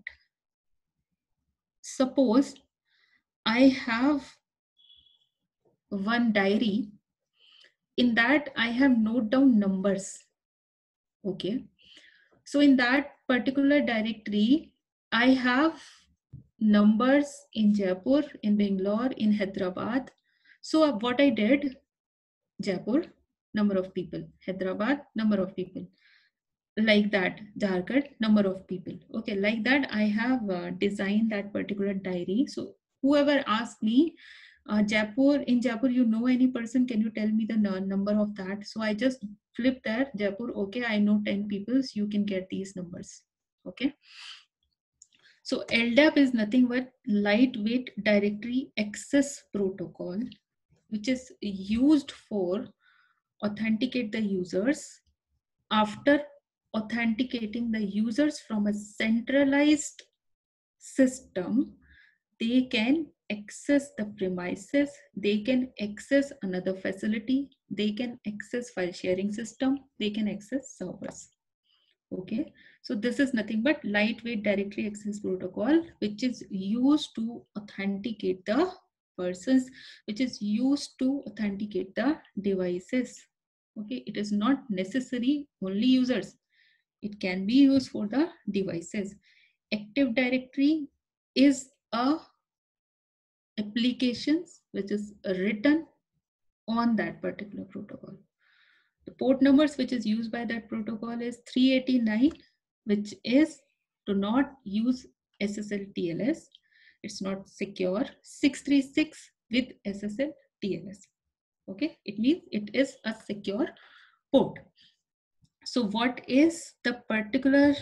[SPEAKER 1] Suppose I have one diary. In that I have note down numbers. Okay, so in that particular directory I have numbers in Jaipur, in Bangalore, in Hyderabad. So what I did, Jaipur, number of people, Hyderabad, number of people, like that, Jharkhand, number of people. Okay, like that I have designed that particular diary. So whoever asks me, Jaipur, in Jaipur, you know any person, can you tell me the number of that? So I just flip there, Jaipur, okay, I know 10 people, so you can get these numbers. Okay. So LDAP is nothing but lightweight directory access protocol, which is used for authenticate the users. After authenticating the users from a centralized system, they can access the premises, they can access another facility, they can access file sharing system, they can access servers. Okay, so this is nothing but lightweight directory access protocol, which is used to authenticate the persons, which is used to authenticate the devices. Okay, it is not necessary only users, it can be used for the devices. Active Directory is a applications which is written on that particular protocol. The port numbers which is used by that protocol is 389, which is to not use SSL TLS. It's not secure. 636 with SSL TLS. Okay, it means it is a secure port. So what is the particular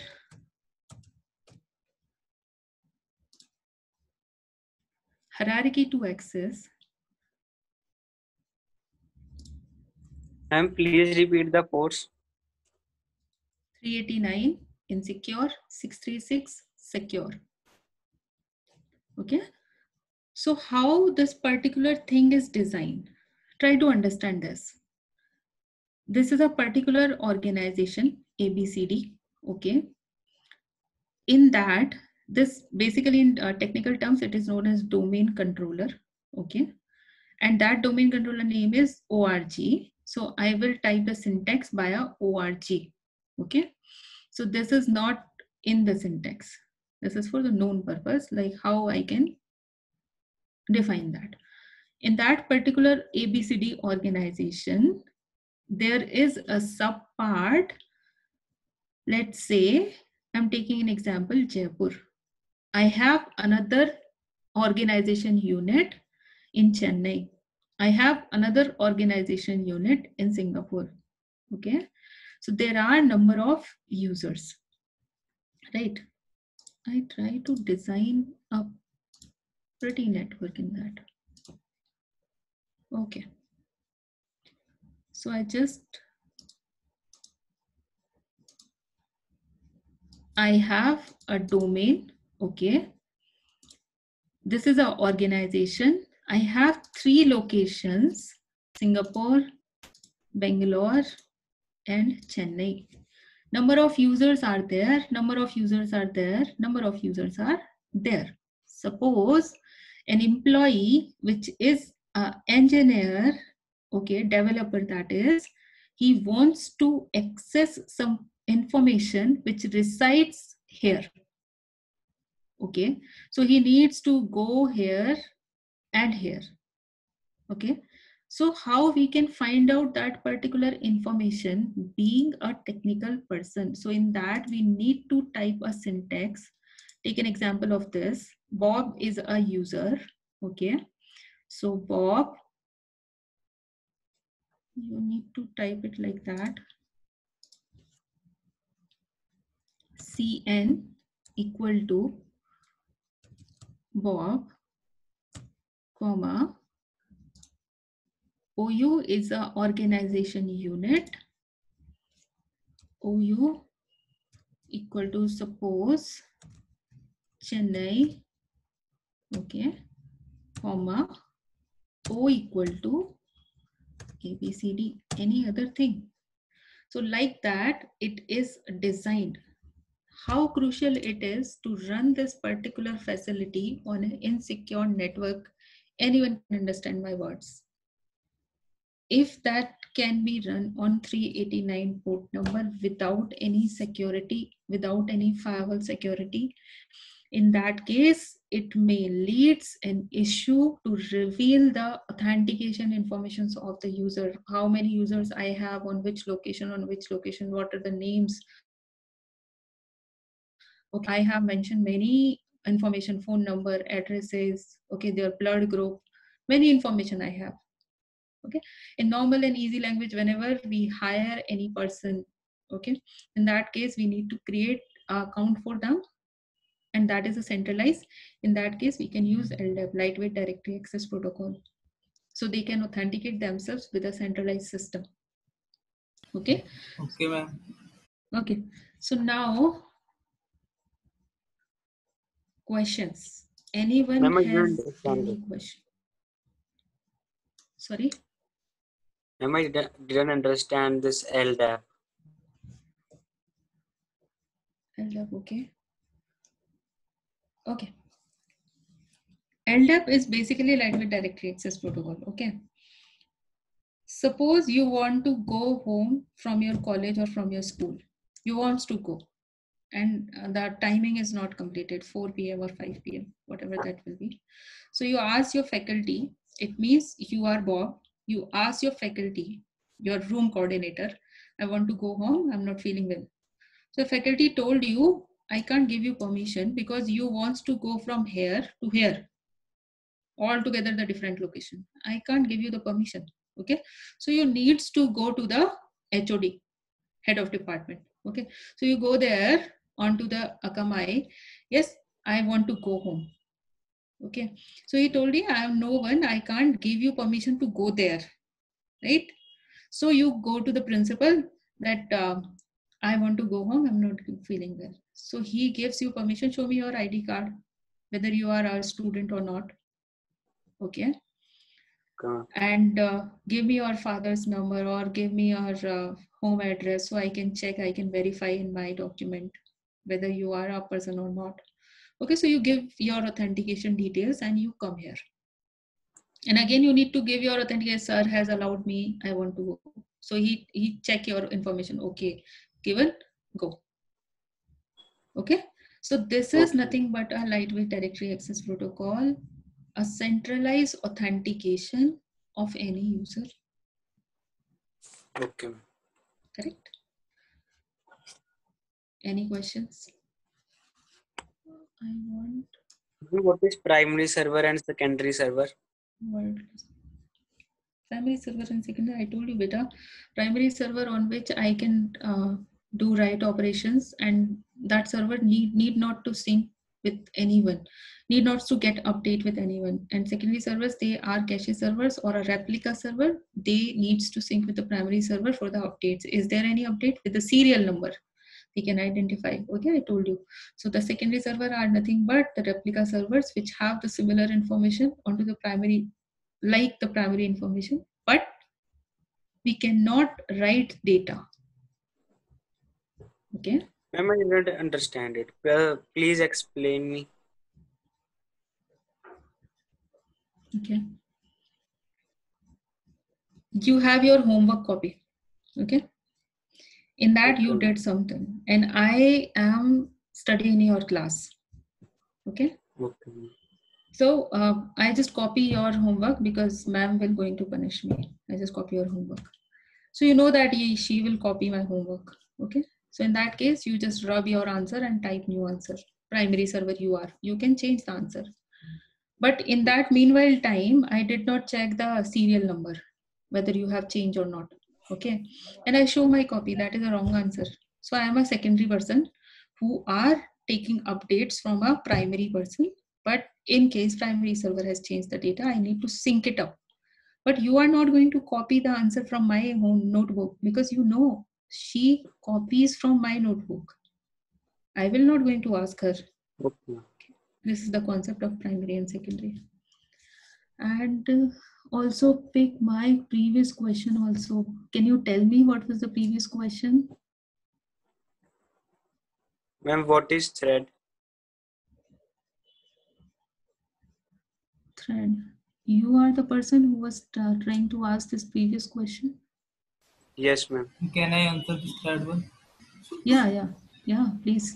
[SPEAKER 1] hierarchy to access?
[SPEAKER 2] Ma'am, please repeat the ports.
[SPEAKER 1] 389 insecure, 636 secure. Okay, so how this particular thing is designed, try to understand this. This is a particular organization, ABCD. Okay, in that, this basically in technical terms, it is known as domain controller. Okay, and that domain controller name is ORG. So I will type the syntax via ORG. Okay, so this is not in the syntax. This is for the known purpose, like how I can define that. In that particular ABCD organization, there is a subpart. Let's say I'm taking an example, Jaipur. I have another organization unit in Chennai. I have another organization unit in Singapore. Okay, so there are number of users, right? I try to design a pretty network in that. Okay, so I have a domain. Okay, this is an organization. I have 3 locations: Singapore, Bangalore, and Chennai. Number of users are there, number of users are there, number of users are there. Suppose an employee, which is an engineer, okay, developer that is, he wants to access some information which resides here. Okay, so he needs to go here and here. Okay, so how we can find out that particular information being a technical person? So in that we need to type a syntax. Take an example of this. Bob is a user. Okay, so Bob, you need to type it like that. CN equal to Bob, comma, OU is a organization unit. OU equal to, suppose, Chennai, okay, comma, O equal to ABCD, any other thing. So like that, it is designed. How crucial it is to run this particular facility on an insecure network. Anyone can understand my words. If that can be run on 389 port number without any security, without any firewall security, in that case, it may leads an issue to reveal the authentication informations of the user. How many users I have on which location, what are the names. Okay, I have mentioned many information, phone number, addresses, okay, their blood group, many information I have. Okay, in normal and easy language, whenever we hire any person, okay, in that case we need to create an account for them, and that is a centralized. In that case, we can use LDAP, lightweight directory access protocol. So they can authenticate themselves with a centralized system. Okay.
[SPEAKER 3] Okay, ma'am.
[SPEAKER 1] Okay. So now questions. Anyone
[SPEAKER 2] Ma'am, I didn't
[SPEAKER 1] has
[SPEAKER 2] understand
[SPEAKER 1] any
[SPEAKER 2] it.
[SPEAKER 1] question? Sorry?
[SPEAKER 2] Ma'am, I didn't understand this LDAP.
[SPEAKER 1] LDAP, okay. Okay. LDAP is basically lightweight directory access protocol. Okay. Suppose you want to go home from your college or from your school. You want to go, and the timing is not completed, 4 p.m. or 5 p.m., whatever that will be. So you ask your faculty, it means you are Bob, you ask your faculty, your room coordinator, I want to go home, I'm not feeling well. So faculty told you, I can't give you permission because you wants to go from here to here, altogether the different location. I can't give you the permission. Okay. So you needs to go to the HOD, head of department. Okay. So you go there onto the Akamai. Yes, I want to go home. Okay. So he told you, I am no one, I can't give you permission to go there. Right. So you go to the principal that I want to go home, I'm not feeling well. So he gives you permission, show me your ID card, whether you are a student or not. Okay. And give me your father's number or give me your home address so I can check, I can verify in my document whether you are a person or not. Okay, so you give your authentication details and you come here. And again, you need to give your authentication, sir has allowed me, I want to go. So he check your information. Okay, given, go. Okay, so this is nothing but a lightweight directory access protocol, a centralized authentication of any user.
[SPEAKER 2] Okay.
[SPEAKER 1] Correct? Any questions? I want
[SPEAKER 2] What is primary server and secondary server?
[SPEAKER 1] word. Primary server and secondary, I told you beta. Primary server on which I can do write operations, and that server need not to sync with anyone, need not to get update with anyone. And secondary servers, they are cache servers or a replica server. They needs to sync with the primary server for the updates. Is there any update with the serial number? They can identify. Okay, I told you. So the secondary server are nothing but the replica servers which have the similar information onto the primary, like the primary information, but we cannot write data. Okay.
[SPEAKER 2] Ma'am, I didn't understand it. Please explain me.
[SPEAKER 1] Okay. You have your homework copy. Okay. In that you did something, and I am studying in your class. Okay.
[SPEAKER 2] Okay.
[SPEAKER 1] So I just copy your homework because ma'am will going to punish me. I just copy your homework. So you know that she will copy my homework. Okay. So in that case, you just rub your answer and type new answer. Primary server you are. You can change the answer. But in that meanwhile time, I did not check the serial number, whether you have changed or not. Okay. And I show my copy. That is a wrong answer. So I am a secondary person who are taking updates from a primary person. But in case primary server has changed the data, I need to sync it up. But you are not going to copy the answer from my own notebook because you know she copies from my notebook. I will not going to ask her.
[SPEAKER 2] Okay.
[SPEAKER 1] This is the concept of primary and secondary. And also pick my previous question also. Can you tell me what was the previous question?
[SPEAKER 2] Ma'am, what is thread?
[SPEAKER 1] Thread. You are the person who was trying to ask this previous question?
[SPEAKER 2] Yes, ma'am.
[SPEAKER 3] Can I answer this third one?
[SPEAKER 1] Yeah, please.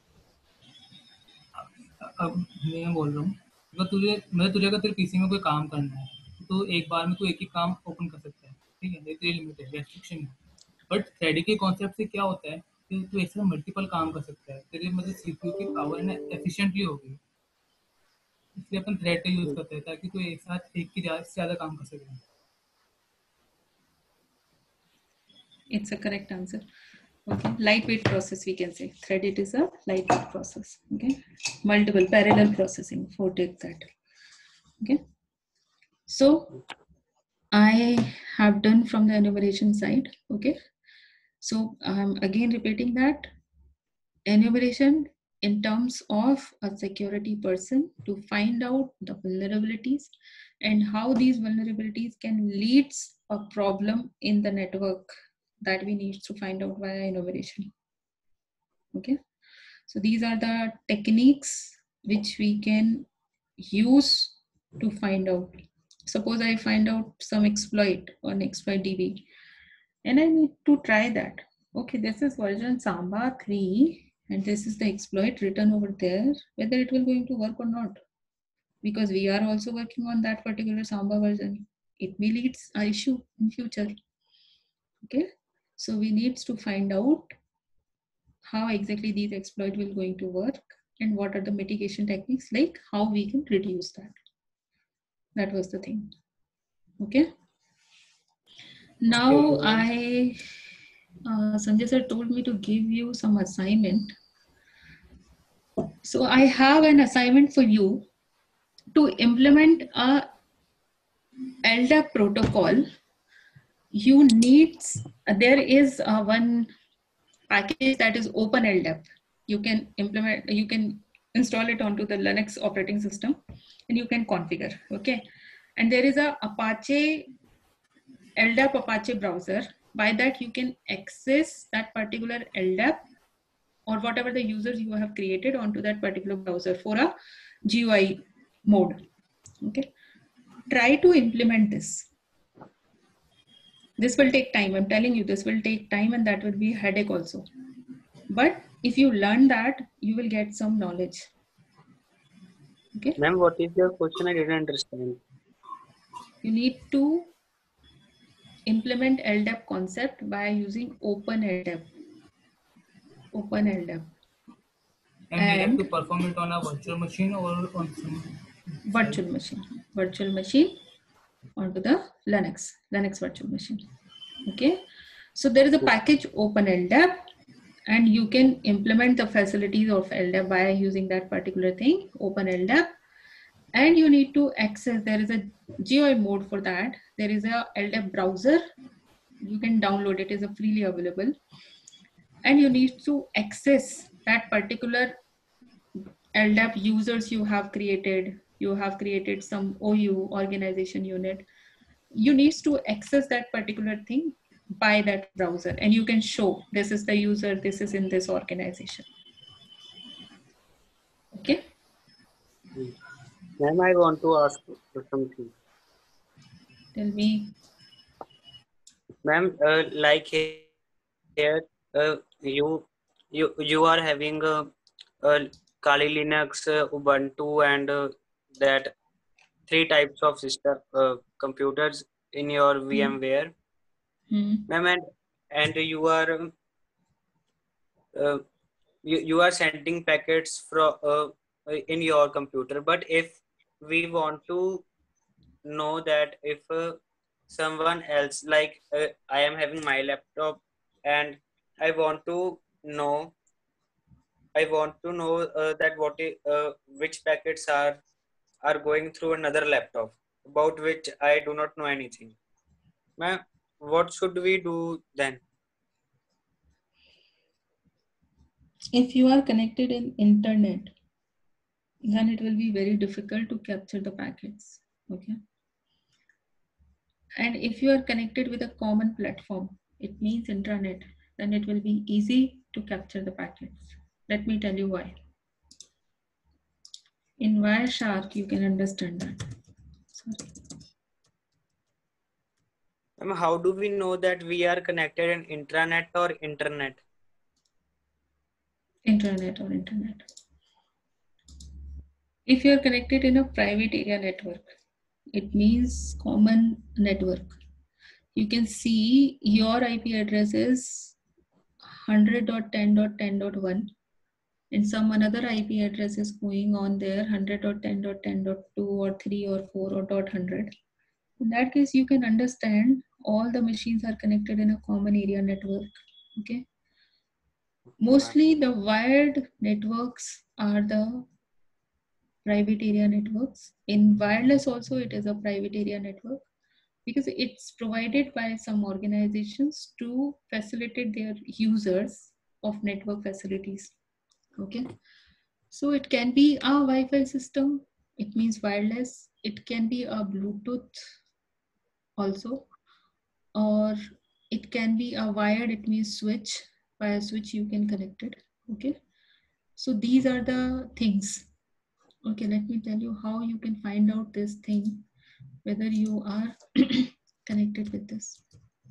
[SPEAKER 3] अब मैं बोल रहा हूँ तुझे अगर तेरे PC में कोई काम करना है तो एक बार में तू एक ही काम ओपन कर सकता है, ठीक है, तेरी लिमिट है, रेस्ट्रिक्शन है. बट थ्रेड के कॉन्सेप्ट से क्या होता है कि तू एक साथ मल्टीपल काम कर सकता है, तेरे मतलब सीपीयू की पावर है ना एफिशिएंटली होगी, इसलिए अपन थ्रेड का यूज करते हैं ताकि तू एक साथ एक की ज्यादा काम कर सके.
[SPEAKER 1] It's a correct answer. Okay, lightweight process we can say. Threaded is a lightweight process. Okay, multiple parallel processing for take that. Okay, so I have done from the enumeration side. Okay, so I'm again repeating that enumeration in terms of a security person to find out the vulnerabilities and how these vulnerabilities can lead a problem in the network that we need to find out via enumeration. Okay, so these are the techniques which we can use to find out. Suppose I find out some exploit on exploit DB and I need to try that. Okay, this is version Samba 3 and this is the exploit written over there, whether it will going to work or not. Because we are also working on that particular Samba version. It may lead an issue in future. Okay, so we need to find out how exactly these exploit will going to work and what are the mitigation techniques, like how we can reduce that. That was the thing. Okay. Now Sanjay sir told me to give you some assignment. So I have an assignment for you to implement a LDAP protocol. You need, there is one package that is Open LDAP. You can implement, you can install it onto the Linux operating system and you can configure. Okay. And there is a Apache LDAP Apache browser. By that you can access that particular LDAP or whatever the users you have created onto that particular browser for a GUI mode. Okay, try to implement this. This will take time. I'm telling you, this will take time and that will be a headache also. But if you learn that, you will get some knowledge. Okay.
[SPEAKER 2] Ma'am, what is your question? I didn't understand.
[SPEAKER 1] You need to implement LDAP concept by using Open LDAP. Open LDAP.
[SPEAKER 3] And we have to perform it on a virtual machine or on some
[SPEAKER 1] virtual machine onto the Linux virtual machine. Okay, so there is a package Open LDAP and you can implement the facilities of LDAP by using that particular thing, Open LDAP. And you need to access, there is a GUI mode for that. There is a LDAP browser. You can download it, is a freely available. And you need to access that particular LDAP users you have created. You have created some OU, organization unit. You need to access that particular thing by that browser and you can show this is the user, this is in this organization. Okay.
[SPEAKER 2] Ma'am, I want to ask something.
[SPEAKER 1] Tell me.
[SPEAKER 2] Ma'am, like here, you are having Kali Linux, Ubuntu, and that 3 types of system computers in your VMware. Ma'am, and you are you are sending packets from in your computer. But if we want to know that if someone else, like I am having my laptop and I want to know that which packets are going through another laptop about which I do not know anything. Ma'am, what should we do then?
[SPEAKER 1] If you are connected in internet, then it will be very difficult to capture the packets. Okay. And if you are connected with a common platform, it means intranet, then it will be easy to capture the packets. Let me tell you why. In Wireshark, you can understand that. Sorry.
[SPEAKER 2] How do we know that we are connected in intranet or internet?
[SPEAKER 1] Internet or internet. If you are connected in a private area network, it means common network. You can see your IP address is 100.10.10.1 and some another IP address is going on there 100.10.10.2 or 3 or 4 or .100. In that case, you can understand all the machines are connected in a common area network. Okay. Mostly the wired networks are the private area networks. In wireless also it is a private area network because it's provided by some organizations to facilitate their users of network facilities. Okay, so it can be a Wi-Fi system, it means wireless. It can be a Bluetooth also, or it can be a wired, it means switch. Via switch you can connect it. Okay, so these are the things. Okay, let me tell you how you can find out this thing, whether you are connected with this.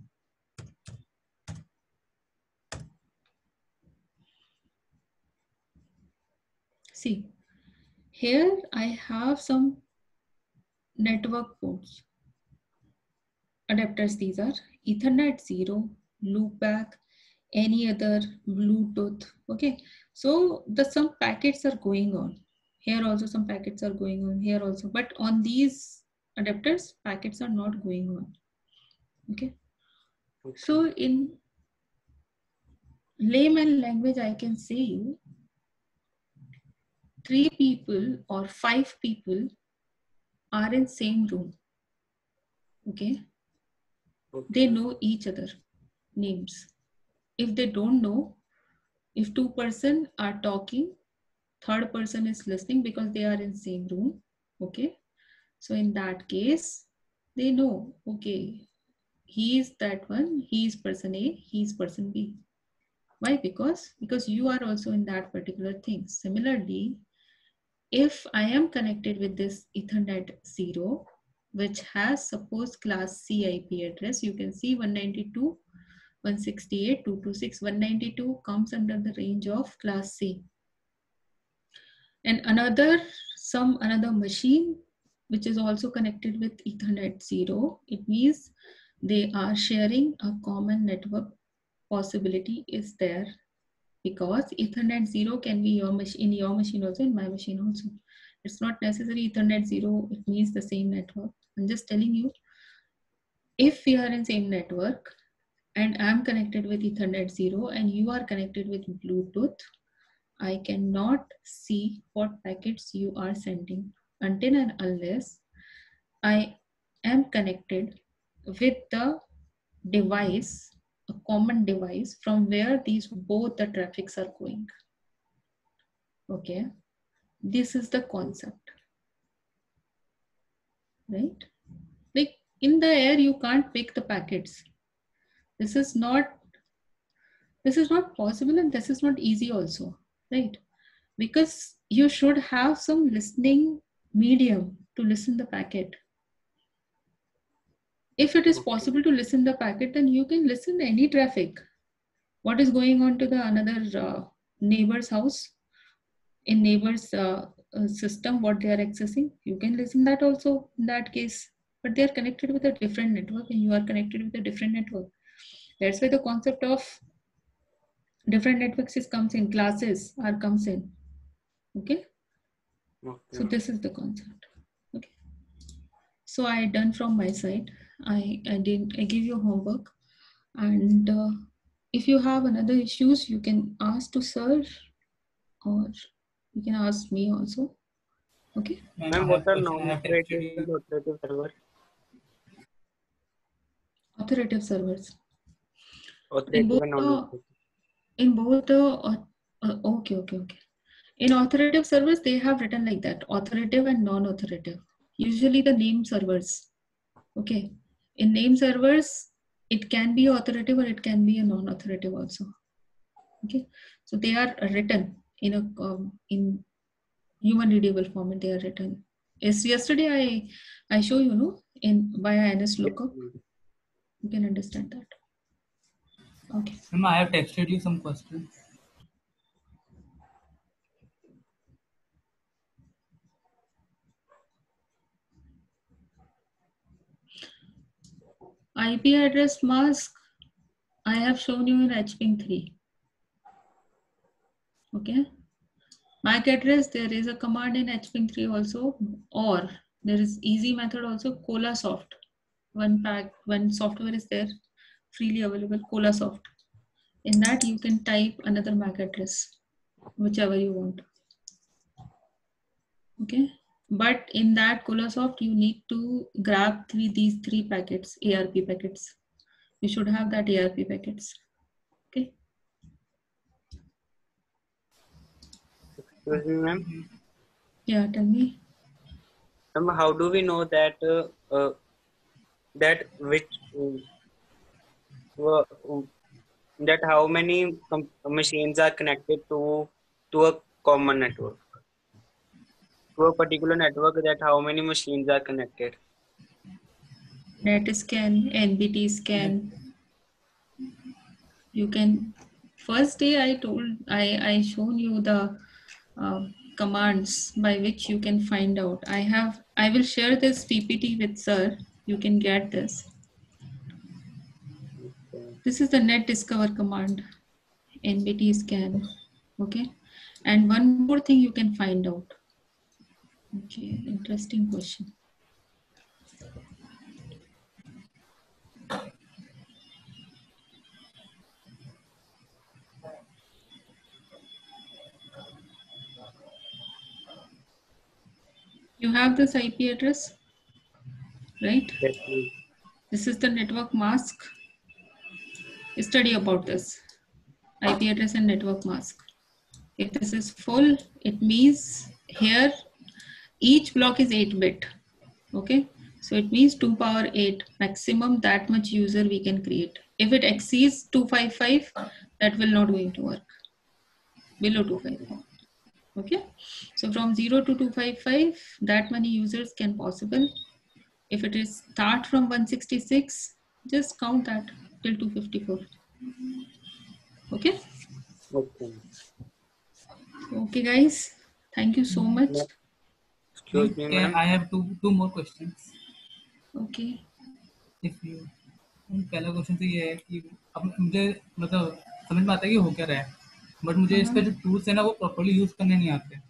[SPEAKER 1] See, here I have some network ports, adapters. These are Ethernet 0, loopback, any other Bluetooth. Okay, so the some packets are going on. Here also some packets are going on, here also, but on these adapters, packets are not going on. Okay, so in layman language, I can say you 3 people or 5 people are in same room. Okay, they know each other names. If they don't know, if 2 person are talking, third person is listening because they are in same room. Okay, so in that case they know, okay, he is that one, he is person A, he is person B. Why? Because you are also in that particular thing. Similarly, if I am connected with this Ethernet 0, which has suppose class C IP address, you can see 192.168.226. 192 comes under the range of class C. And another machine which is also connected with Ethernet 0, it means they are sharing a common network possibility is there, because Ethernet 0 can be your machine, in your machine also, in my machine also. It's not necessary Ethernet 0, it means the same network. I'm just telling you, if we are in same network and I'm connected with Ethernet 0 and you are connected with Bluetooth, I cannot see what packets you are sending until and unless I am connected with the device, a common device from where these both the traffics are going. Okay, this is the concept, right? Like in the air, you can't pick the packets. This is not possible, and this is not easy also, right? Because you should have some listening medium to listen the packet. If it is possible to listen the packet, then you can listen any traffic. What is going on to the another neighbor's house, in neighbor's system, what they are accessing, you can listen that also in that case. But they are connected with a different network and you are connected with a different network. That's why the concept of different networks comes in, classes comes in. Okay. So this is the concept. Okay. So I done from my side. I give you homework, and if you have another issues, you can ask to sir, or you can ask me also. Okay.
[SPEAKER 2] Ma'am, what are non-operative and authoritative servers?
[SPEAKER 1] Authoritative servers.
[SPEAKER 2] Authoritative and non-operative.
[SPEAKER 1] In both the okay. In authoritative servers, they have written like that: authoritative and non-authoritative. Usually the name servers. Okay. In name servers, it can be authoritative or it can be a non-authoritative also. Okay. So they are written in a in human readable format. They are written. Yes, yesterday I show you, no, in via NS lookup. You can understand that. Okay.
[SPEAKER 3] Ma'am, I have texted you some questions.
[SPEAKER 1] IP address mask, I have shown you in HPing 3. Okay. MAC address, there is a command in HPing 3 also, or there is easy method also, Colasoft. One software is there, freely available, Colasoft. In that, you can type another MAC address, whichever you want. Okay. But in that Colosoft, you need to grab these three packets, ARP packets. You should have that ARP packets. Okay.
[SPEAKER 2] Excuse me, ma'am.
[SPEAKER 1] Yeah, tell me.
[SPEAKER 2] How do we know that that which uh, that how many machines are connected to a common network, to a particular network, that how many machines are connected?
[SPEAKER 1] NetScan, NBT scan. You can. First day I shown you the commands by which you can find out. I will share this PPT with sir. You can get this. This is the net discover command, NBT scan. Okay. And one more thing you can find out. Okay, interesting question. You have this IP address, right?
[SPEAKER 2] Yes, please.
[SPEAKER 1] This is the network mask. Study about this. IP address and network mask. If this is full, it means here each block is 8-bit. Okay, so it means 2 power 8 maximum, that much user we can create. If it exceeds 255, that will not going to work. Below 255. Okay, so from 0 to 255, that many users can possible. If it is start from 166, just count that till 254. Okay.
[SPEAKER 2] Okay.
[SPEAKER 1] Okay, guys. Thank you so much.
[SPEAKER 2] Excuse me, ma'am.
[SPEAKER 3] I have two more questions.
[SPEAKER 1] Okay.
[SPEAKER 3] If you पहला question तो ये है कि अब मुझे मतलब समझ में आता है कि हो क्या रहा है, बट मुझे इसका जो टूल्स है ना वो प्रॉपर्ली यूज करने नहीं आते.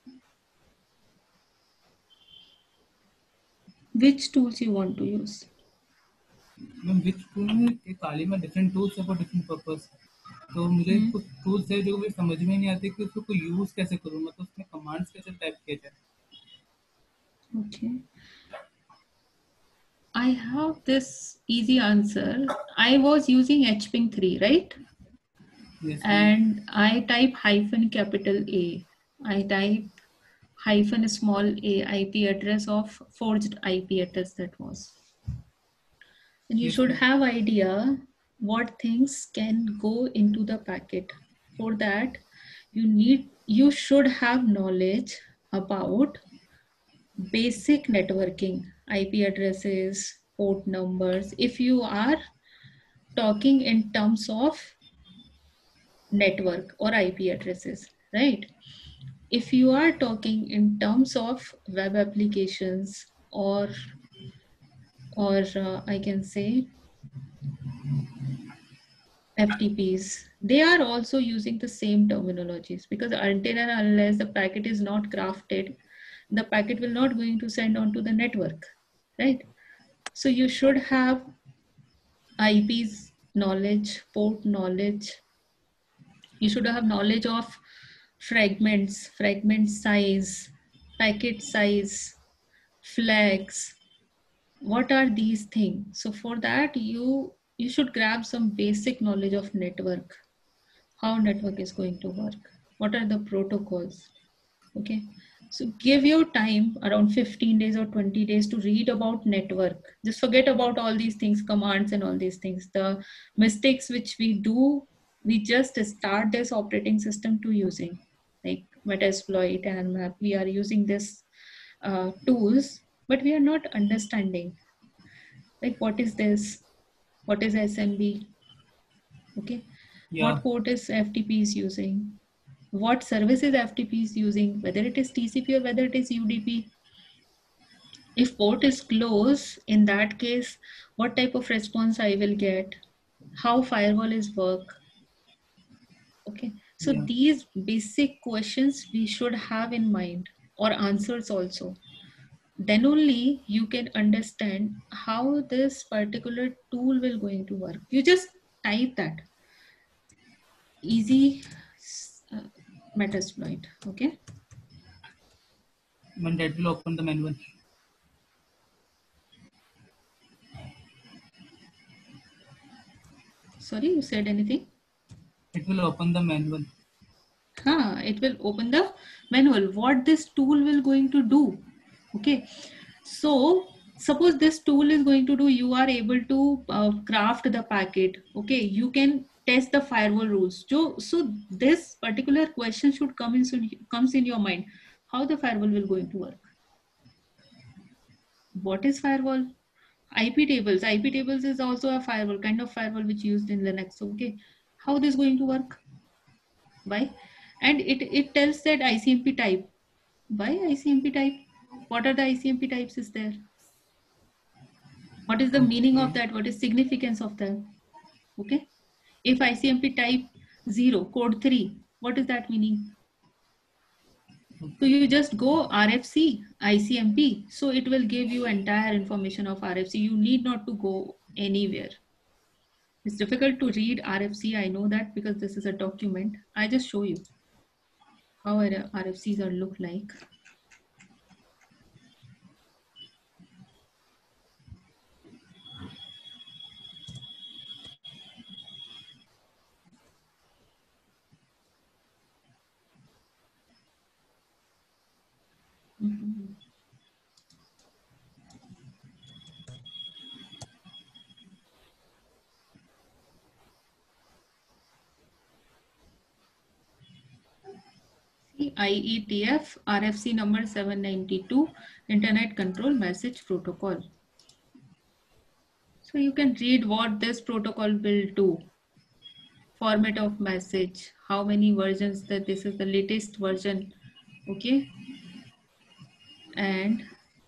[SPEAKER 1] Which tools you want to use?
[SPEAKER 3] Ma'am which tool में कि काली में डिफरेंट टूल्स है फॉर डिफरेंट पर्पस. तो मुझे कुछ टूल्स है जो मुझे समझ में नहीं आते कि उसको यूज कैसे करूँ, मतलब उसमें कमांड्स कैसे टाइप किए जाए.
[SPEAKER 1] Okay. I have this easy answer. I was using HPing 3, right?
[SPEAKER 3] Yes,
[SPEAKER 1] and I type hyphen capital A. I type hyphen small a IP address of forged IP address that was. And you
[SPEAKER 3] Yes,
[SPEAKER 1] should
[SPEAKER 3] ma'am.
[SPEAKER 1] have idea what things can go into the packet. For that, you should have knowledge about basic networking, IP addresses, port numbers. If you are talking in terms of network or IP addresses, right? If you are talking in terms of web applications or I can say FTPs, they are also using the same terminologies, because until and unless the packet is not crafted, the packet will not going to send onto the network, right? So you should have IPs knowledge, port knowledge. You should have knowledge of fragments, fragment size, packet size, flags. What are these things? So for that, you should grab some basic knowledge of network, how network is going to work, what are the protocols. Okay, so give your time around 15 days or 20 days to read about network. Just forget about all these things, commands and all these things. The mistakes which we do, we just start this operating system to using, like Metasploit and Nmap. We are using this tools, but we are not understanding like what is this, what is SMB, okay,
[SPEAKER 3] Yeah.
[SPEAKER 1] what port is FTP is using, what services FTP is using, whether it is TCP or whether it is UDP. If port is closed, in that case, what type of response I will get, how firewall is work. Okay, so
[SPEAKER 3] Yeah.
[SPEAKER 1] these basic questions we should have in mind, or answers also. Then only you can understand how this particular tool will going to work. You just type that. easy Metasploit. Okay.
[SPEAKER 3] When that will open the manual.
[SPEAKER 1] Sorry, you said anything?
[SPEAKER 3] It will open the manual.
[SPEAKER 1] It will open the manual. What this tool will going to do? Okay. So suppose this tool is going to do, you are able to craft the packet. Okay. You can test the firewall rules. So this particular question should comes in your mind. How the firewall will going to work? What is firewall? IP tables. IP tables is also a firewall, kind of firewall which used in Linux. Okay. How this going to work? Why? And it tells that ICMP type. Why ICMP type? What are the ICMP types is there? What is the meaning of that? What is significance of that? Okay. If ICMP type 0, code 3, what is that meaning? So you just go RFC, ICMP. So it will give you entire information of RFC. You need not to go anywhere. It's difficult to read RFC. I know that because this is a document. I just show you how RFCs are look like. Mm-hmm. IETF RFC number 792 Internet Control Message Protocol. So you can read what this protocol will do. Format of message, how many versions, that this is the latest version. Okay. And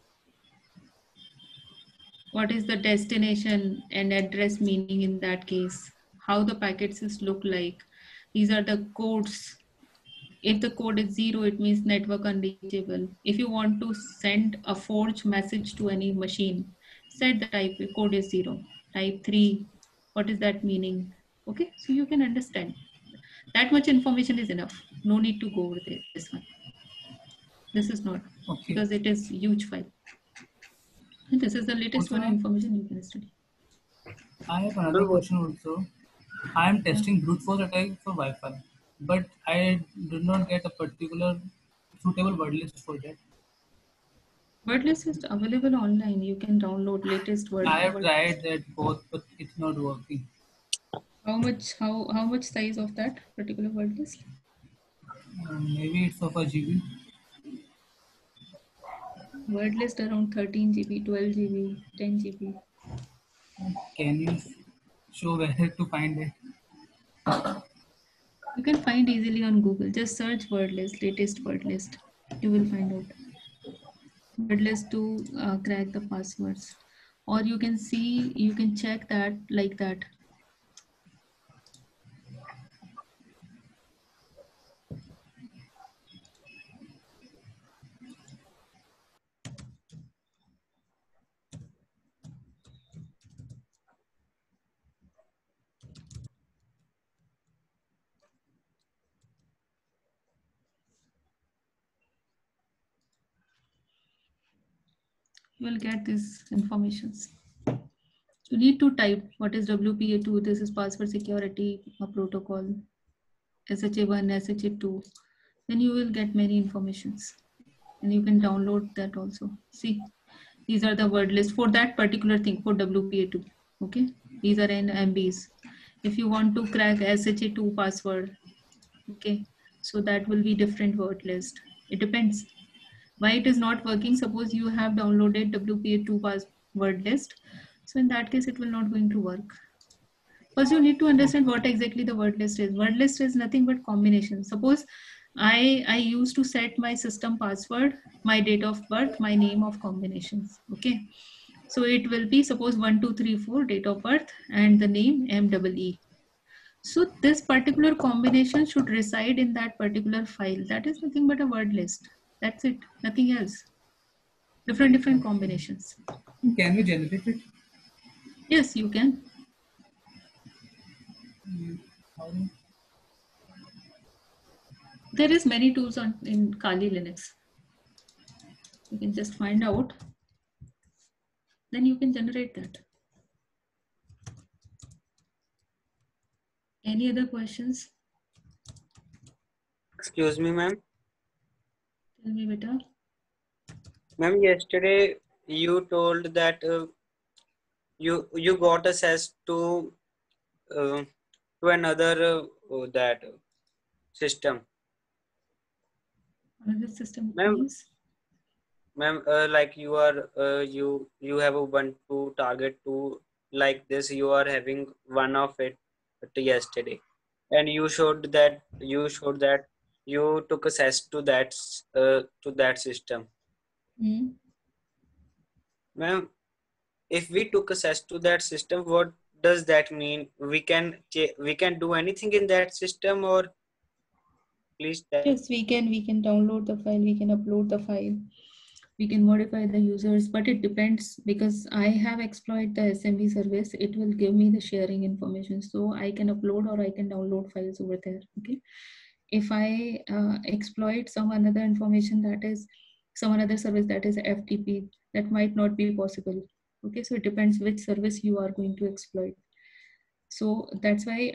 [SPEAKER 1] what is the destination and address meaning in that case? How the packets look like. These are the codes. If the code is 0, it means network unreachable. If you want to send a forged message to any machine, set the type, code is 0. Type 3, what is that meaning? Okay, so you can understand. That much information is enough. No need to go over there, this one. This is not, because it is huge file. And this is the latest one information you can study.
[SPEAKER 3] I have another question also. I am testing brute force attack for Wi-Fi, but I did not get a particular suitable word list for that.
[SPEAKER 1] Word list is available online. You can download latest word.
[SPEAKER 3] I have tried that both, but it's not working.
[SPEAKER 1] How much size of that particular word list?
[SPEAKER 3] Maybe it's of a GB.
[SPEAKER 1] Word list around 13 GB, 12 GB, 10 GB.
[SPEAKER 3] Can you show where to find it?
[SPEAKER 1] You can find easily on Google. Just search word list, latest word list. You will find out. Word list to crack the passwords. Or you can see, you can check that like that. You will get these informations. You need to type what is WPA2, this is password security protocol, SHA1, SHA2. Then you will get many informations. And you can download that also. See, these are the word list for that particular thing, for WPA2. Okay, these are in MBs. If you want to crack SHA2 password, okay, so that will be different word list. It depends. Why it is not working? Suppose you have downloaded WPA2 password list. So in that case, it will not going to work. First, you need to understand what exactly the word list is. Word list is nothing but combination. Suppose I used to set my system password, my date of birth, my name of combinations. Okay. So it will be, suppose 1, 2, 3, 4, date of birth and the name MEE. So this particular combination should reside in that particular file. That is nothing but a word list. That's it. Nothing else. Different combinations.
[SPEAKER 3] Can we generate it?
[SPEAKER 1] Yes, you can.
[SPEAKER 3] How?
[SPEAKER 1] There is many tools in Kali Linux. You can just find out, then you can generate that. Any other questions?
[SPEAKER 2] Excuse me, ma'am.
[SPEAKER 1] Tell me, beta.
[SPEAKER 2] Ma'am, yesterday you told that you got access to another that system.
[SPEAKER 1] Another system
[SPEAKER 2] Ma'am,
[SPEAKER 1] means?
[SPEAKER 2] ma'am, like you are you have Ubuntu target 2 like this. You are having one of it yesterday, and you showed that you took access to that system. Ma'am, if we took access to that system, what does that mean? We can do anything in that system, or please tell.
[SPEAKER 1] Yes, we can download the file, we can upload the file, we can modify the users, but it depends because I have exploited the SMB service. It will give me the sharing information, so I can upload or I can download files over there. Okay, if I exploit some another information, that is some another service, that is FTP, that might not be possible. Okay, so it depends which service you are going to exploit. So that's why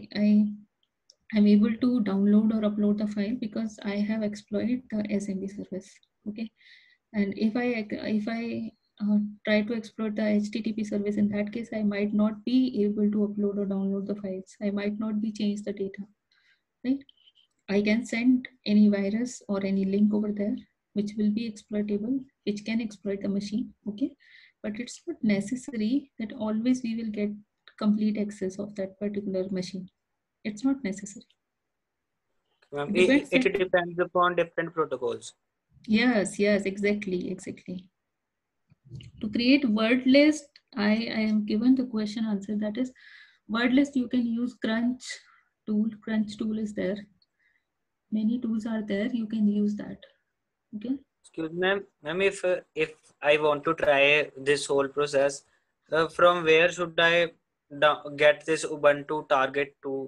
[SPEAKER 1] I'm able to download or upload the file because I have exploited the SMB service. Okay, and if I try to exploit the HTTP service, in that case I might not be able to upload or download the files. I might not be change the data, right? I can send any virus or any link over there which will be exploitable, which can exploit the machine. Okay, but it's not necessary that always we will get complete access of that particular machine. It's not necessary.
[SPEAKER 2] Ma'am,
[SPEAKER 1] Depends.
[SPEAKER 2] it depends upon different protocols.
[SPEAKER 1] Yes, exactly. To create word list, I am given the question answer, that is word list. You can use Crunch tool. Crunch tool is there. Many tools are there. You can use that. Okay.
[SPEAKER 2] Excuse me, ma'am, if I want to try this whole process, from where should I get this Ubuntu target to?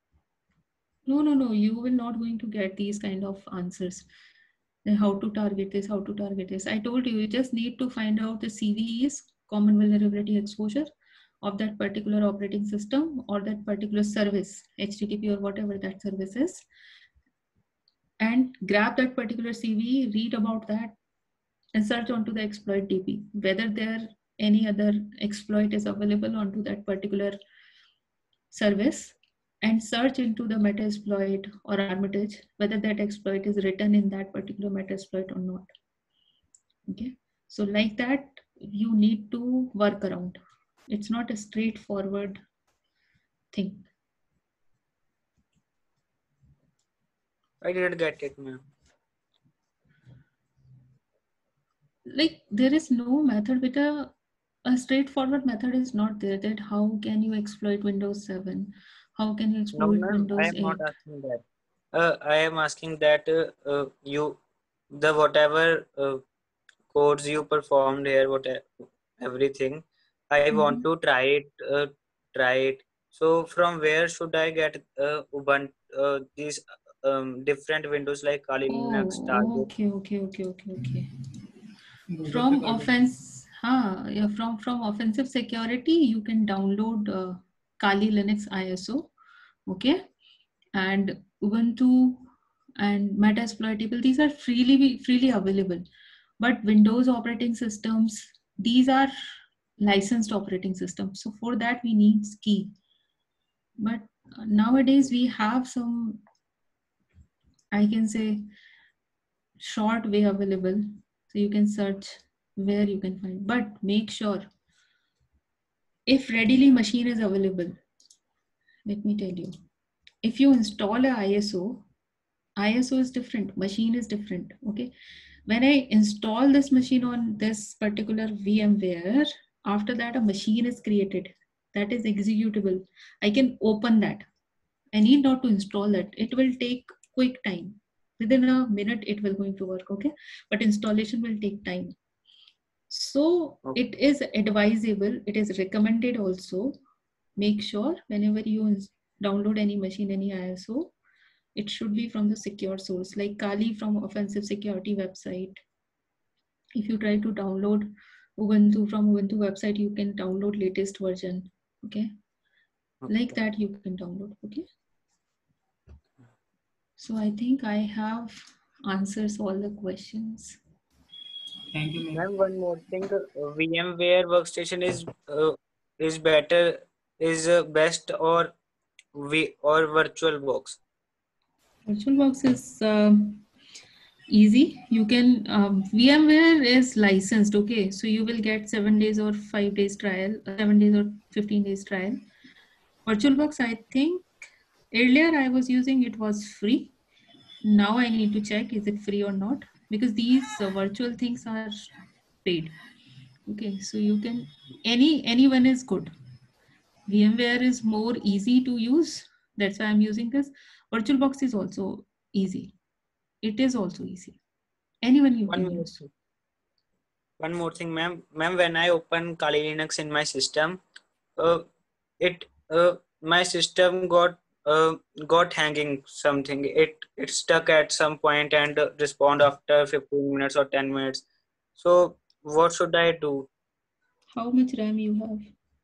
[SPEAKER 1] No. You will not going to get these kind of answers. How to target this, how to target this. I told you, you just need to find out the CVEs, common vulnerability exposure, of that particular operating system or that particular service, HTTP or whatever that service is, and grab that particular CVE, read about that, and search onto the exploit DB, whether there any other exploit is available onto that particular service, and search into the Metasploit or Armitage, whether that exploit is written in that particular Metasploit or not. Okay, so like that, you need to work around. It's not a straightforward thing.
[SPEAKER 2] I didn't get it, ma'am.
[SPEAKER 1] Like there is no method with a straightforward method is not there. That how can you exploit Windows 7? How can you
[SPEAKER 2] No,
[SPEAKER 1] exploit
[SPEAKER 2] ma'am, I
[SPEAKER 1] Windows
[SPEAKER 2] am not
[SPEAKER 1] 8?
[SPEAKER 2] asking that. I am asking that the whatever codes you performed here, whatever everything, I want to try it. So from where should I get Ubuntu these different windows like Kali Linux,
[SPEAKER 1] Oh,
[SPEAKER 2] Target?
[SPEAKER 1] okay.
[SPEAKER 3] Google
[SPEAKER 1] From
[SPEAKER 3] Cloud.
[SPEAKER 1] yeah, from offensive security, you can download Kali Linux ISO, okay, and Ubuntu and Metasploitable. These are freely available. But Windows operating systems, these are licensed operating systems. So for that we need key. But nowadays we have some, I can say, short way available. So you can search where you can find, but make sure if readily machine is available. Let me tell you, if you install a ISO is different, machine is different. Okay, when I install this machine on this particular VMware, after that a machine is created that is executable. I can open that. I need not to install it. It will take quick time. Within a minute it will going to work. Okay, but installation will take time. So
[SPEAKER 2] Okay.
[SPEAKER 1] it is advisable, it is recommended also. Make sure whenever you download any machine, any ISO, It should be from the secure source, like Kali from Offensive Security website. If you try to download Ubuntu from Ubuntu website, you can download latest version. Okay, like that you can download. Okay. So I think I have answers all the questions.
[SPEAKER 3] Thank you, ma'am.
[SPEAKER 2] Ma'am, one more thing. VMware workstation is better, is best, or VirtualBox?
[SPEAKER 1] VirtualBox is easy. You can VMware is licensed. Okay, so you will get 7 days or 5 days trial, 7 days or 15 days trial. VirtualBox, I think earlier I was using, it was free. Now I need to check is it free or not, because these virtual things are paid. Okay, so you can, anyone is good. VMware is more easy to use. That's why I'm using this. VirtualBox is also easy. It is also easy. Anyone you can use.
[SPEAKER 2] One more thing, ma'am. Ma'am, when I open Kali Linux in my system, my system got hanging something. It stuck at some point and respond after 15 minutes or 10 minutes. So what should I do?
[SPEAKER 1] How much RAM you have?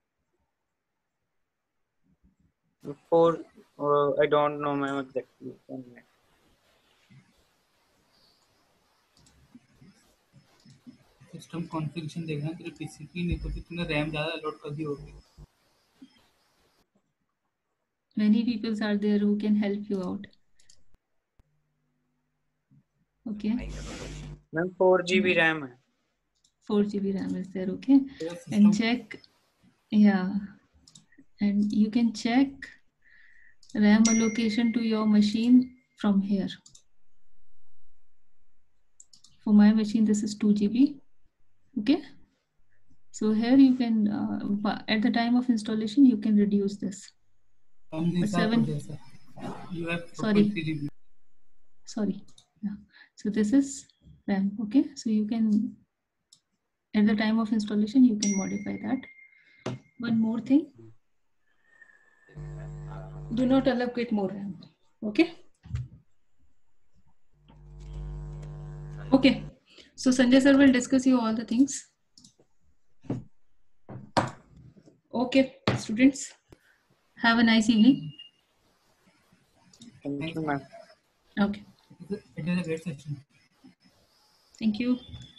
[SPEAKER 2] For I don't know, ma'am, exactly. 1 minute.
[SPEAKER 3] System configuration देखना तेरे PC की, नहीं तो फिर तूने RAM ज़्यादा load कर दी होगी.
[SPEAKER 1] Many people are there who can help you out. Okay.
[SPEAKER 2] Ma'am, 4 GB RAM है.
[SPEAKER 1] 4 GB RAM is there. Okay. And check. Yeah. And you can check RAM allocation to your machine from here. For my machine, this is 2 GB. Okay. So here you can, at the time of installation, you can reduce this.
[SPEAKER 3] But
[SPEAKER 1] 7.
[SPEAKER 3] You have
[SPEAKER 1] sorry.
[SPEAKER 3] 4.3 GB.
[SPEAKER 1] Sorry. Yeah. So this is RAM. Okay. So you can, at the time of installation, you can modify that. One more thing. Do not allocate more RAM. Okay. Okay. So Sanjay sir will discuss you all the things. Okay, students. Have a nice evening.
[SPEAKER 2] Thank you, ma'am.
[SPEAKER 1] Okay.
[SPEAKER 3] It is a great session.
[SPEAKER 1] Thank you.